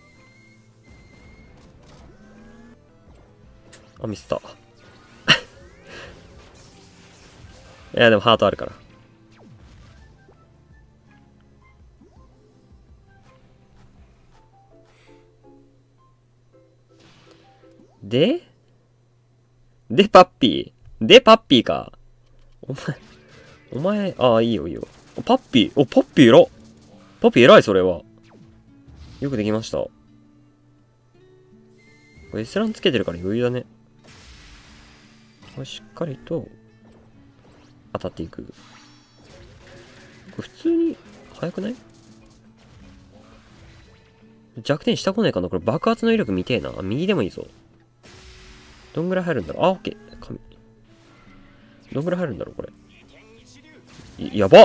あ、ミスった。いや、でもハートあるから。でで、パッピー。で、パッピーか。お前、お前、ああ、いいよいいよ。パッピー、お、パッピー偉っ。パッピー偉い、それは。よくできました。これ S ランつけてるから余裕だね。これしっかりと、当たっていく。これ普通に、速くない？弱点下来ないかな？これ爆発の威力見てえな。右でもいいぞ。どんぐらい入るんだろう？あ、オッケー。紙。どんぐらい入るんだろうこれ。やばっ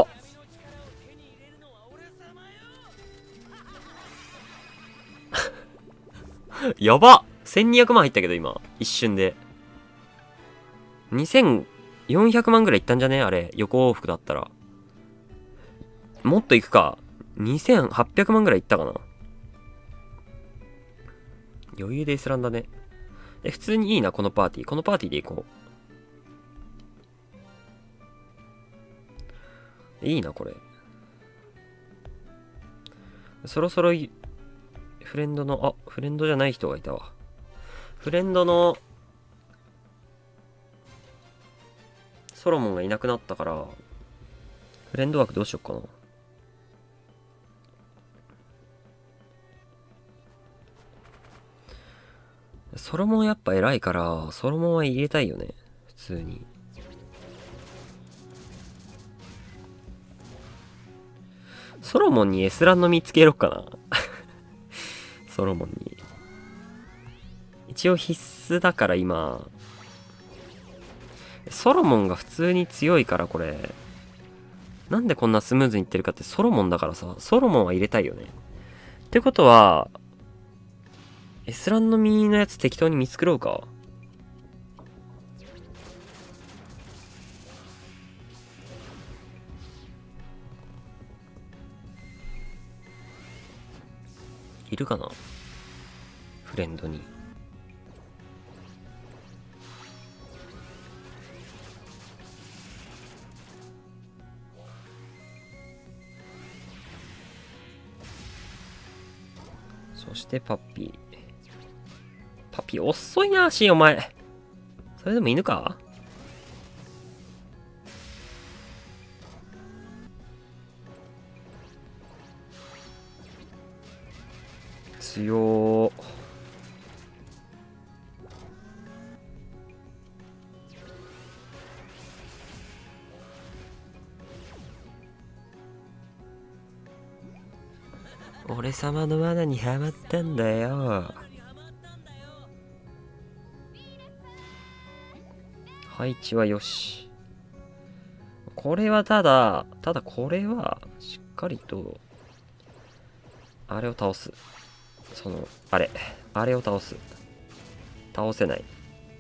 やばっ !せんにひゃくまん入ったけど今。一瞬で。にせんよんひゃくまんぐらいいったんじゃねあれ。横往復だったら。もっといくか。にせんはっぴゃくまんぐらいいったかな。 余裕でエスランだね。え、普通にいいな、このパーティー。このパーティーで行こう。いいな、これ。そろそろい、フレンドの、あ、フレンドじゃない人がいたわ。フレンドの、ソロモンがいなくなったから、フレンド枠どうしよっかな。ソロモンやっぱ偉いから、ソロモンは入れたいよね。普通に。ソロモンにエスランの実つけろっかな。ソロモンに。一応必須だから今。ソロモンが普通に強いからこれ。なんでこんなスムーズにいってるかってソロモンだからさ。ソロモンは入れたいよね。ってことは、エスランの実のやつ適当に見繕うか。いるかなフレンドに。そしてパッピー。パピー遅いな、足お前。それでも犬か。強ー。俺様の罠にはまったんだよ。配置はよし。これはただ、ただこれは、しっかりと、あれを倒す。その、あれ。あれを倒す。倒せない。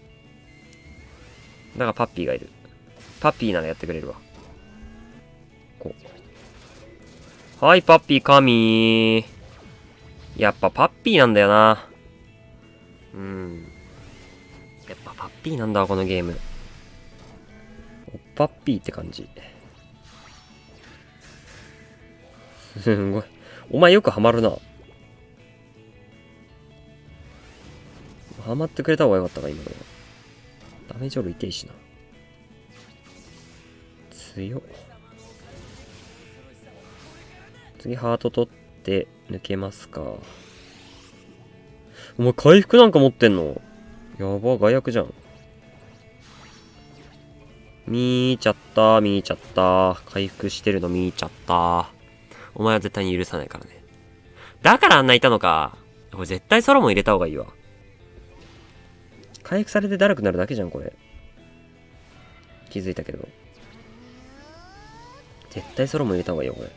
だからパッピーがいる。パッピーならやってくれるわ。こう。はい、パッピー神。やっぱパッピーなんだよな。うん。やっぱパッピーなんだわ、このゲーム。おっパッピーって感じ。すごい。お前よくハマるな。ハマってくれた方がよかったか、今のは。ダメージオール痛いしな。強っ。次ハート取って抜けますか。お前回復なんか持ってんの？やば、害悪じゃん。見ちゃった、見ちゃった。回復してるの見ちゃった。お前は絶対に許さないからね。だからあんないたのか。これ絶対ソロモン入れた方がいいわ。回復されてだるくなるだけじゃん、これ。気づいたけど。絶対ソロモン入れた方がいいよ、これ。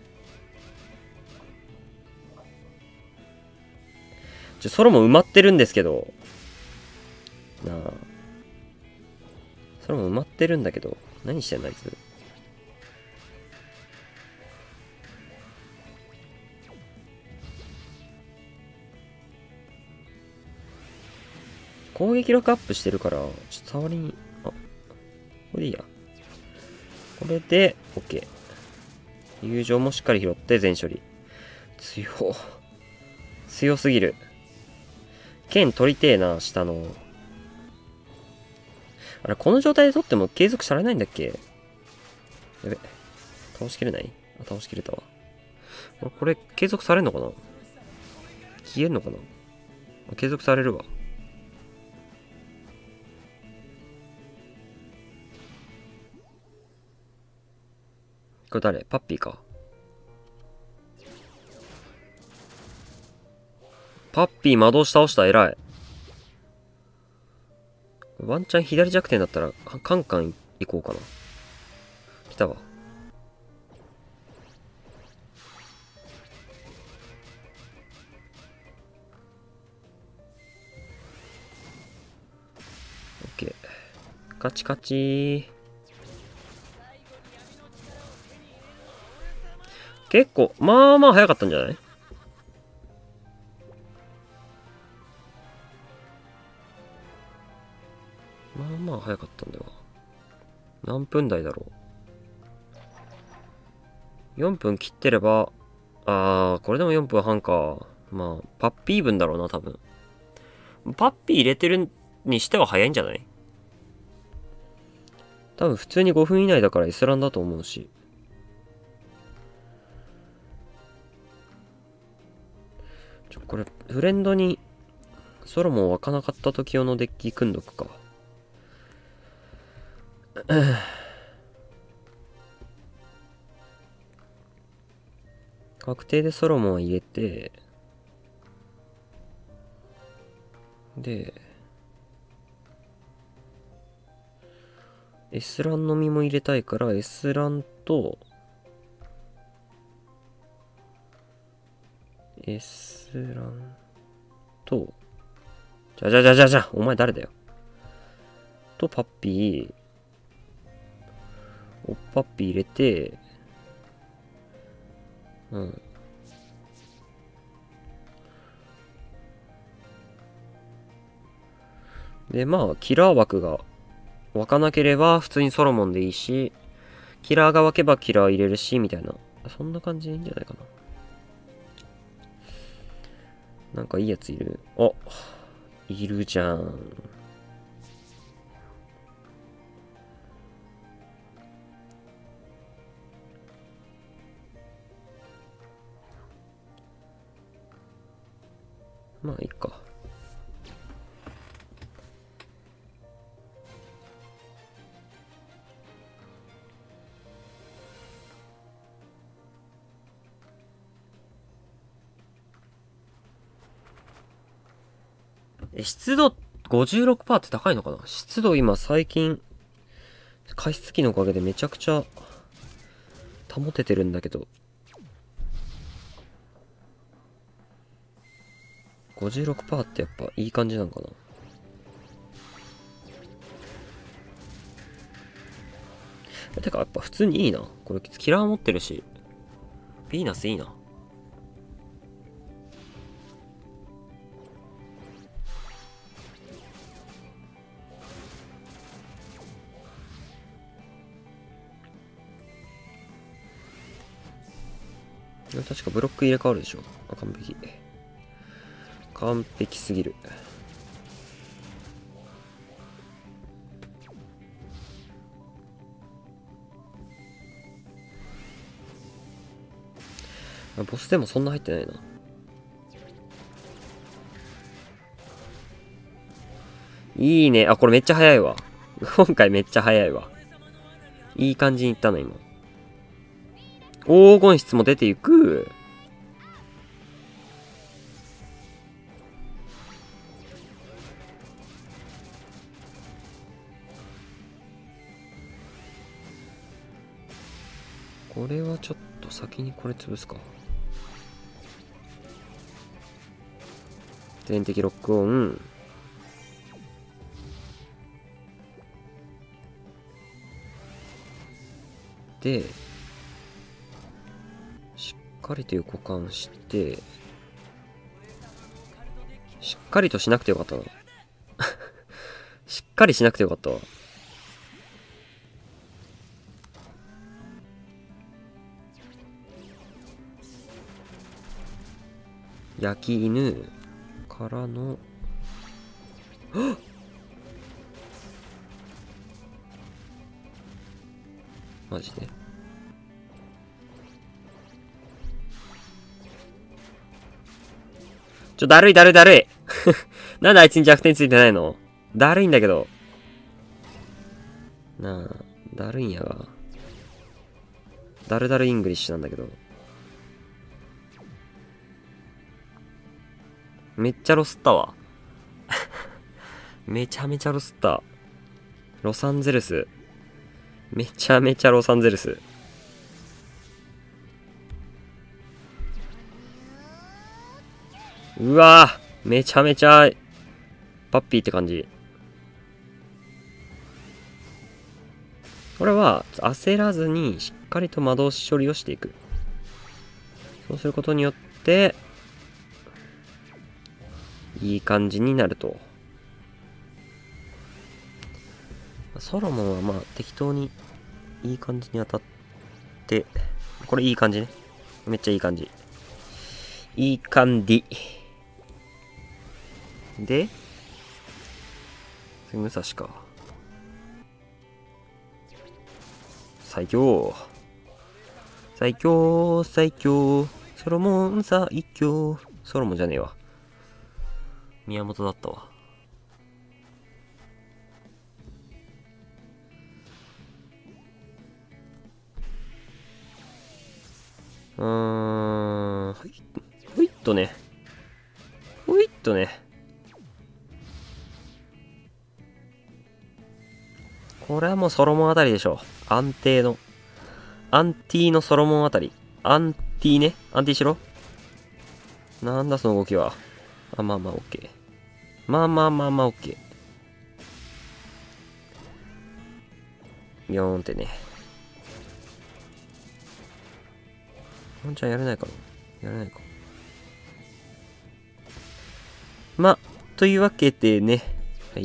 ちょ、ソロモン埋まってるんですけど。なあ。ソロモン埋まってるんだけど。何してんのあいつ。攻撃力アップしてるから、ちょっと触りに、あ、これでいいや。これで、OK。友情もしっかり拾って全処理。強。強すぎる。剣取りてえな、下の。あれ、この状態で取っても継続されないんだっけ？やべ。倒しきれない？あ、倒しきれたわ。これ、継続されんのかな？消えんのかな？継続されるわ。これ誰？パッピーか。パッピー魔導士倒した。偉い。ワンチャン左弱点だったらカンカン行こうかな。来たわ。オッケー。カチカチ。結構まあまあ早かったんじゃない？ まあまあ早かったんでは。何分台だろう。よんぷん切ってれば、あー、これでもよんぷんはんか。まあ、パッピー分だろうな、多分。パッピー入れてるにしては早いんじゃない？多分普通にごふん以内だから S ランだと思うし。ちょ、これ、フレンドにソロモン湧かなかった時用のデッキ組んどくか。確定でソロモンは入れて、で、S ランのみも入れたいから S ランと、S ランと、じゃじゃじゃじゃじゃ、お前誰だよ。と、パッピー、おっパッピー入れて、うん。で、まあ、キラー枠が湧かなければ普通にソロモンでいいし、キラーが湧けばキラー入れるし、みたいな。そんな感じでいいんじゃないかな。なんかいいやついる。あ、いるじゃん。まあいいか。え、湿度 ごじゅうろくパーセント って高いのかな？湿度今最近、加湿器のおかげでめちゃくちゃ保ててるんだけど。ごじゅうろくパーセント ってやっぱいい感じなのかな？てかやっぱ普通にいいな。これキラー持ってるし。ヴィーナスいいな。確かブロック入れ替わるでしょ。あ、完璧。完璧すぎる。ボスでもそんな入ってないな。いいね。あ、これめっちゃ早いわ。今回めっちゃ早いわ。いい感じにいったの、今。黄金質も出ていく。これはちょっと先にこれ潰すか。全敵ロックオン。で、しっかりと横換して、しっかりとしなくてよかったな。しっかりしなくてよかったわ。焼き犬からの、はっ！マジで。ちょ、だるいだるいだるいなんであいつに弱点ついてないの？だるいんだけど。なあ、だるいんやが。だるだるイングリッシュなんだけど。めっちゃロスったわ。めちゃめちゃロスった。ロサンゼルス。めちゃめちゃロサンゼルス。うわぁ、めちゃめちゃ、パッピーって感じ。これは、焦らずに、しっかりと魔導士処理をしていく。そうすることによって、いい感じになると。 ソロモンはまあ適当にいい感じに当たって、これいい感じね。めっちゃいい感じ。いい感じ。で、武蔵か。最強。最強、最強。ソロモン最強。ソロモンじゃねえわ。宮本だったわ。うーん。ほい、ほいっとね。ほいっとね。これはもうソロモンあたりでしょ。安定の。アンティのソロモンあたり。アンティね。アンティしろ。なんだその動きは。あ、まあまあオッケー。まあまあまあまあオッケー。ビヨーンってね。ワンちゃんやれないかな、やれないか。ま、というわけでね。はい。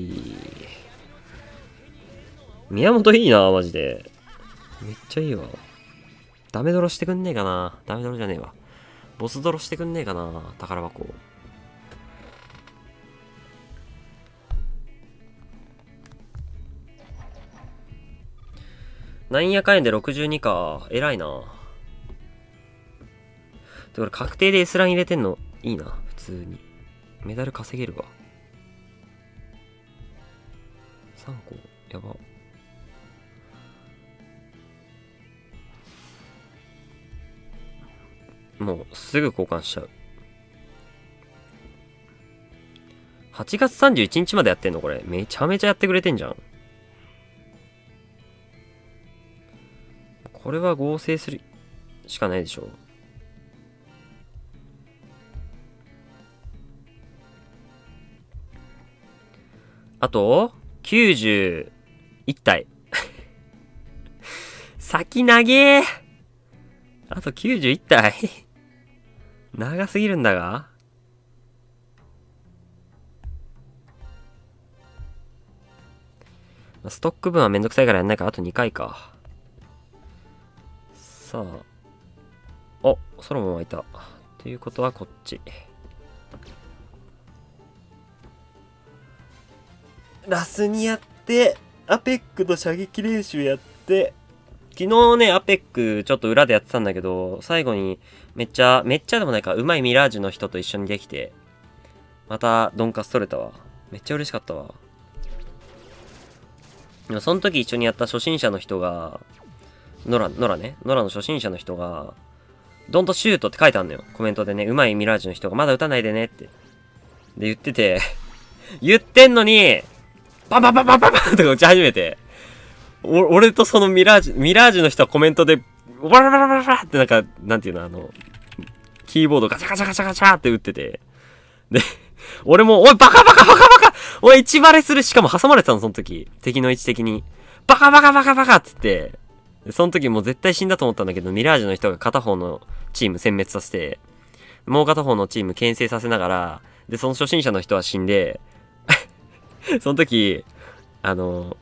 宮本いいな、マジで。めっちゃいいわ。ダメドロしてくんねえかな。ダメドロじゃねえわ。ボスドロしてくんねえかな。宝箱。なんやかんやでろくじゅうにか。偉いな。で、これ確定で S ラン入れてんのいいな。普通に。メダル稼げるわ。さんこ。やば。もうすぐ交換しちゃう。はちがつさんじゅういちにちまでやってんのこれ。めちゃめちゃやってくれてんじゃん。これは合成するしかないでしょ。あと、きゅうじゅういち体。先長え。あときゅうじゅういち体。長すぎるんだが。ストック分はめんどくさいからやんないからあとにかいか。さあ。お、ソロモンはいた。っていうことはこっち。ラスにやって、アペックと射撃練習やって、昨日ね、アペックちょっと裏でやってたんだけど、最後にめっちゃ、めっちゃでもないか、うまいミラージュの人と一緒にできて、またドンカス取れたわ。めっちゃ嬉しかったわ。でもその時一緒にやった初心者の人が、ノラ、ノラね、ノラの初心者の人が、ドントシュートって書いてあるんだよ。コメントでね、うまいミラージュの人がまだ撃たないでねって。で言ってて、言ってんのに、パンパンパンパンパンパンとか打ち始めて、お俺とそのミラージュ、ミラージュの人はコメントで、バラバラバラバラってなんか、なんていうの、あの、キーボードガチャガチャガチャガチャって打ってて、で、俺も、おいバカバカバカバカおい一バレするしかも挟まれてたの、その時。敵の位置的に。バカバカバカバカっつって、その時もう絶対死んだと思ったんだけど、ミラージュの人が片方のチーム殲滅させて、もう片方のチーム牽制させながら、で、その初心者の人は死んで、その時、あの、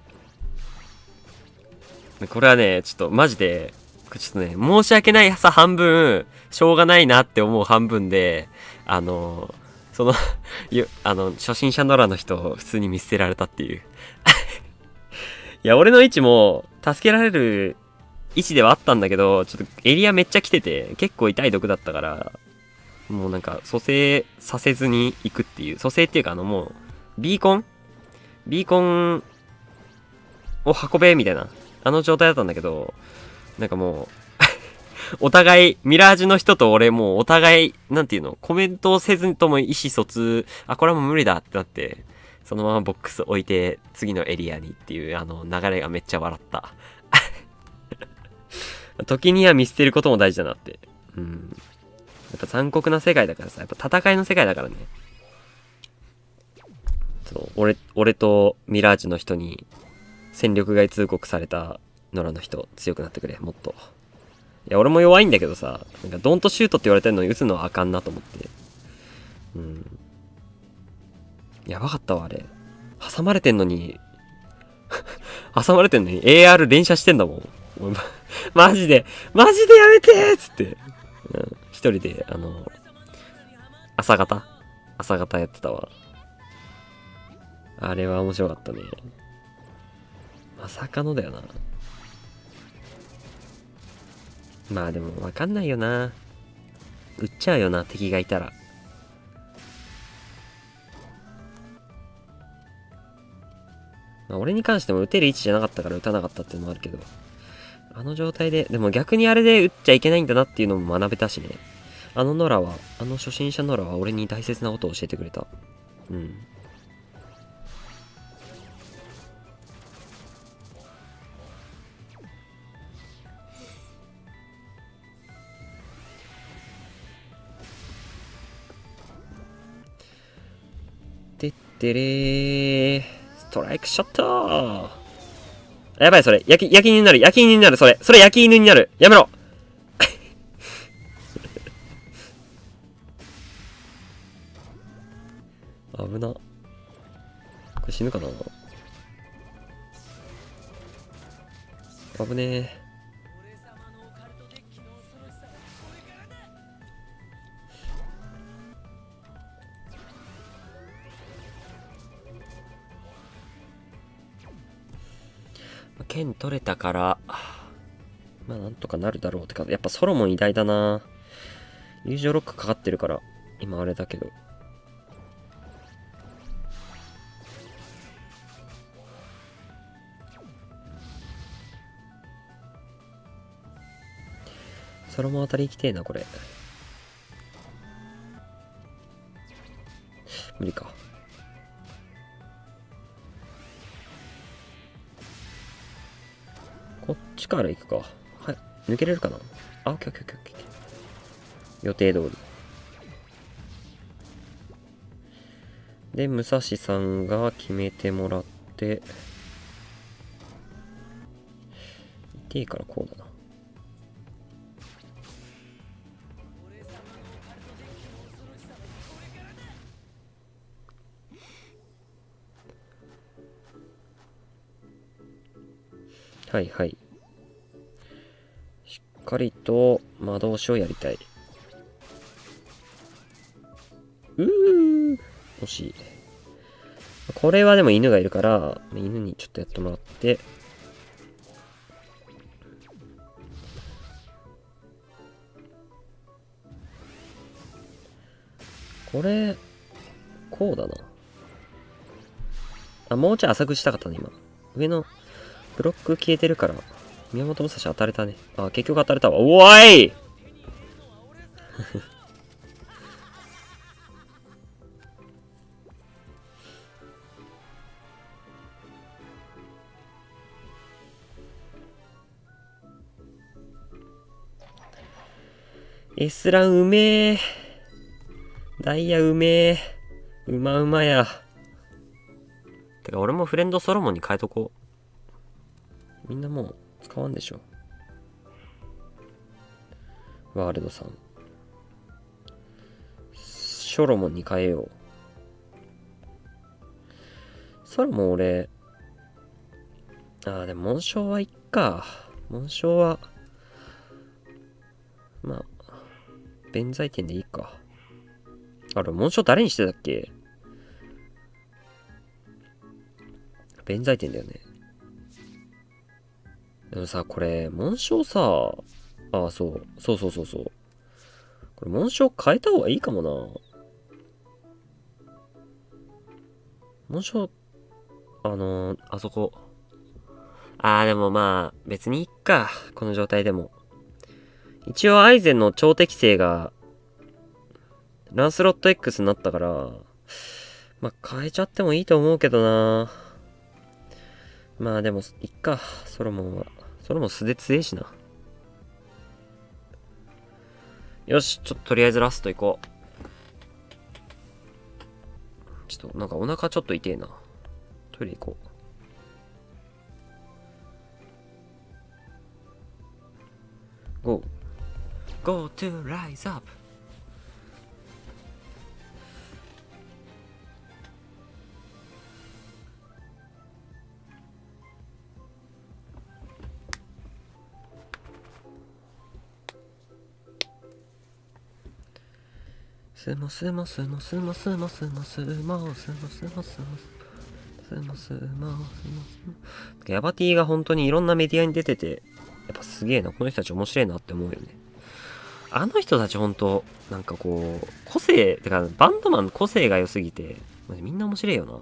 これはね、ちょっとマジで、ちょっとね、申し訳ないさ半分、しょうがないなって思う半分で、あの、その、あの、初心者ノラの人を普通に見捨てられたっていう。いや、俺の位置も、助けられる位置ではあったんだけど、ちょっとエリアめっちゃ来てて、結構痛い毒だったから、もうなんか、蘇生させずに行くっていう。蘇生っていうか、あのもう、ビーコンビーコンを運べ、みたいな。あの状態だったんだけど、なんかもう、お互い、ミラージュの人と俺もうお互い、なんていうの、コメントをせずとも意思疎通、あ、これはもう無理だってなって、そのままボックス置いて、次のエリアにっていう、あの、流れがめっちゃ笑った。時には見捨てることも大事だなって。うん。やっぱ残酷な世界だからさ、やっぱ戦いの世界だからね。そう、俺、俺とミラージュの人に、戦力外通告されたノラの人、強くなってくれ、もっと。いや、俺も弱いんだけどさ、なんかドントシュートって言われてるのに打つのはあかんなと思って。うん。やばかったわ、あれ。挟まれてんのに、 挟まれてんのに エーアール 連射してんだもん。俺マジで、マジでやめてーっつって。うん、一人で、あの、朝方朝方やってたわ。あれは面白かったね。まさかのだよな。まあでもわかんないよな。撃っちゃうよな、敵がいたら。まあ、俺に関しても撃てる位置じゃなかったから撃たなかったっていうのもあるけど。あの状態で、でも逆にあれで撃っちゃいけないんだなっていうのも学べたしね。あのノラは、あの初心者ノラは俺に大切なことを教えてくれた。うん。てってれー。ストライクショットー。やばい、それ。焼き、焼き犬になる。焼き犬になる、それ。それ焼き犬になる。やめろ。危な。これ死ぬかな。危ねえ。剣取れたから、まあなんとかなるだろうってか、やっぱソロモン偉大だな。友情ロックかかってるから、今あれだけど。ソロモン当たり行きてえな、これ。無理か。こっちから行くか。はい。抜けれるかなあ、オッケーオッケーオッケー。予定通り。で、武蔵さんが決めてもらって、痛いからこうだな。はいはい。しっかりと魔導士をやりたい。うー惜しい。これはでも犬がいるから、犬にちょっとやってもらって。これ、こうだな。あ、もうちょい浅くしたかったね、今。上のブロック消えてるから、宮本武蔵当たれたね。あ、結局当たれたわ。おーいエスランうめえ。ダイヤうめえ。うまうまや。てか俺もフレンドソロモンに変えとこう。みんなもう使わんでしょ。ワールドさん。ショロモンに変えよう。ソロモン俺、ああ、でも紋章はいっか。紋章は、まあ、弁財天でいいか。あれ、紋章誰にしてたっけ？弁財天だよね。でもさ、これ、紋章さ、ああ、そう。そうそうそうそう。これ、紋章変えた方がいいかもな。紋章、あのー、あそこ。ああ、でもまあ、別にいっか。この状態でも。一応、アイゼンの超適性が、ランスロット X になったから、まあ、変えちゃってもいいと思うけどな。まあでも、いっか。ソロモンは。ソロモン素で強えしな。よし、ちょっととりあえずラスト行こう。ちょっと、なんかお腹ちょっと痛えな。トイレ行こう。Go. Go to rise up. スモスモスモスモスモスモスモスモスモスモスモススモスモスヤバティが本当にいろんなメディアに出てて、やっぱすげえな、この人たち面白いなって思うよね。あの人たち本当なんかこう個性てかバンドマン個性が良すぎてみんな面白いよな。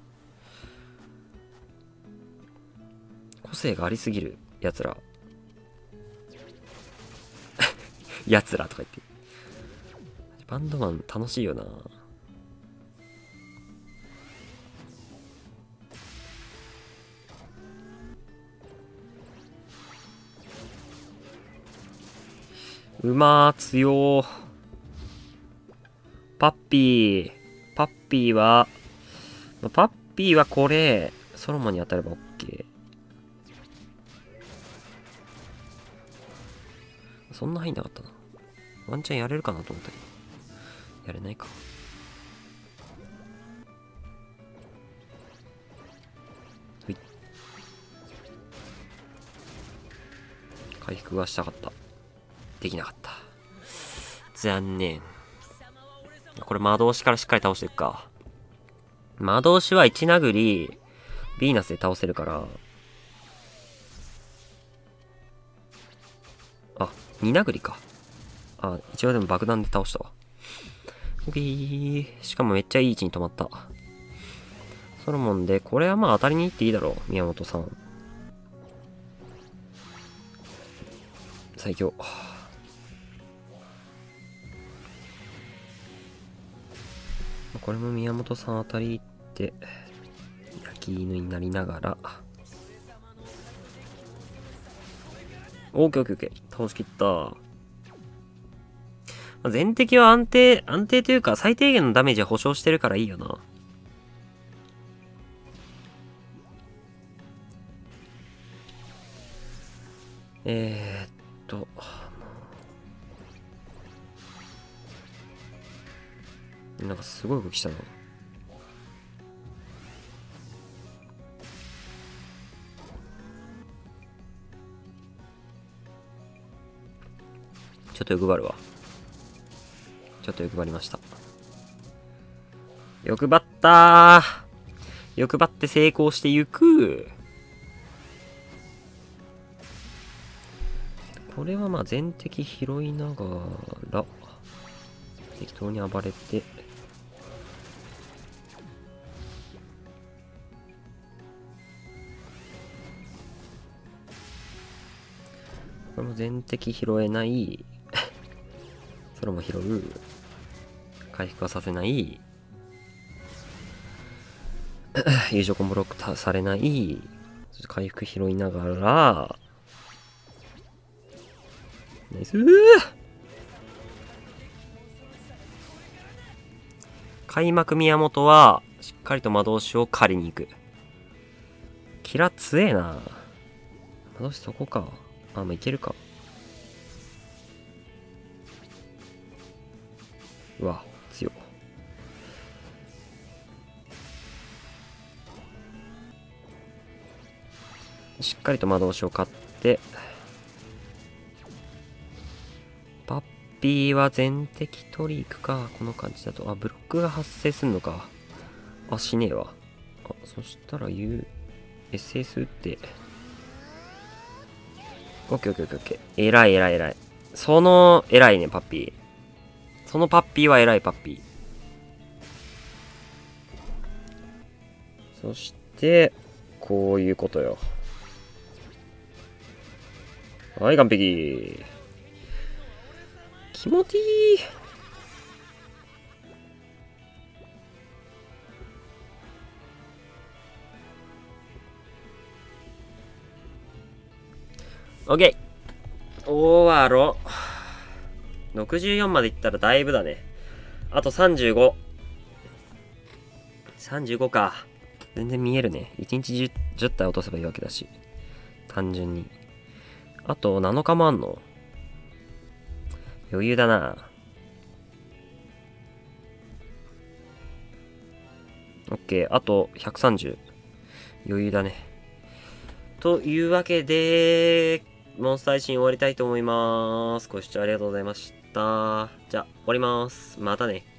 個性がありすぎるやつらやつらとか言ってバンドマン楽しいよな。うまー強ー。パッピー。パッピーは、パッピーはこれ、ソロモンに当たれば OK。そんな入んなかったな。ワンチャンやれるかなと思ったけど。やれないか。はい。回復はしたかった。できなかった。残念。これ魔導士からしっかり倒していくか。魔導士はいち殴り、ヴィーナスで倒せるから。あ、に殴りか。あ、一応でも爆弾で倒したわ。オッケー。しかもめっちゃいい位置に止まった。ソロモンで、これはまあ当たりに行っていいだろう、宮本さん。最強。これも宮本さん当たりって焼き犬になりながらオーケーオーケーオーケー倒しきった。全敵は安定安定というか最低限のダメージは保証してるからいいよな。えー、っとなんかすごい動きしたな。ちょっと欲張るわ。ちょっと欲張りました。欲張ったー。欲張って成功してゆく。これはまあ全敵拾いながら適当に暴れて。これも全敵拾えない。それも拾う。回復はさせない。友情コンボロックされない。回復拾いながら。ナイスー。開幕宮本は、しっかりと魔導士を借りに行く。キラ強えな。魔導士そこか。あ、まあ、いけるか。うわ、強っ。しっかりと魔導士を買って、パッピーは全敵取り行くか。この感じだと。あ、ブロックが発生すんのか。あ、しねえわ。あ、そしたら U、エスエス 打って。オッケーオッケーオッケーオッケー。えらいえらいえらい。その、えらいね、パッピー。そのパッピーはえらいパッピー。そして、こういうことよ。はい、完璧。気持ちいい。オッケー。終わろう。ろくじゅうよんまでいったらだいぶだね。あとさんじゅうご。さんじゅうごか。全然見えるね。いちにち 10, じゅう体落とせばいいわけだし。単純に。あとなのかもあんの？余裕だな。オッケー。あとひゃくさんじゅう。余裕だね。というわけで、モンスター配信終わりたいと思います。ご視聴ありがとうございました。じゃあ、終わります。またね。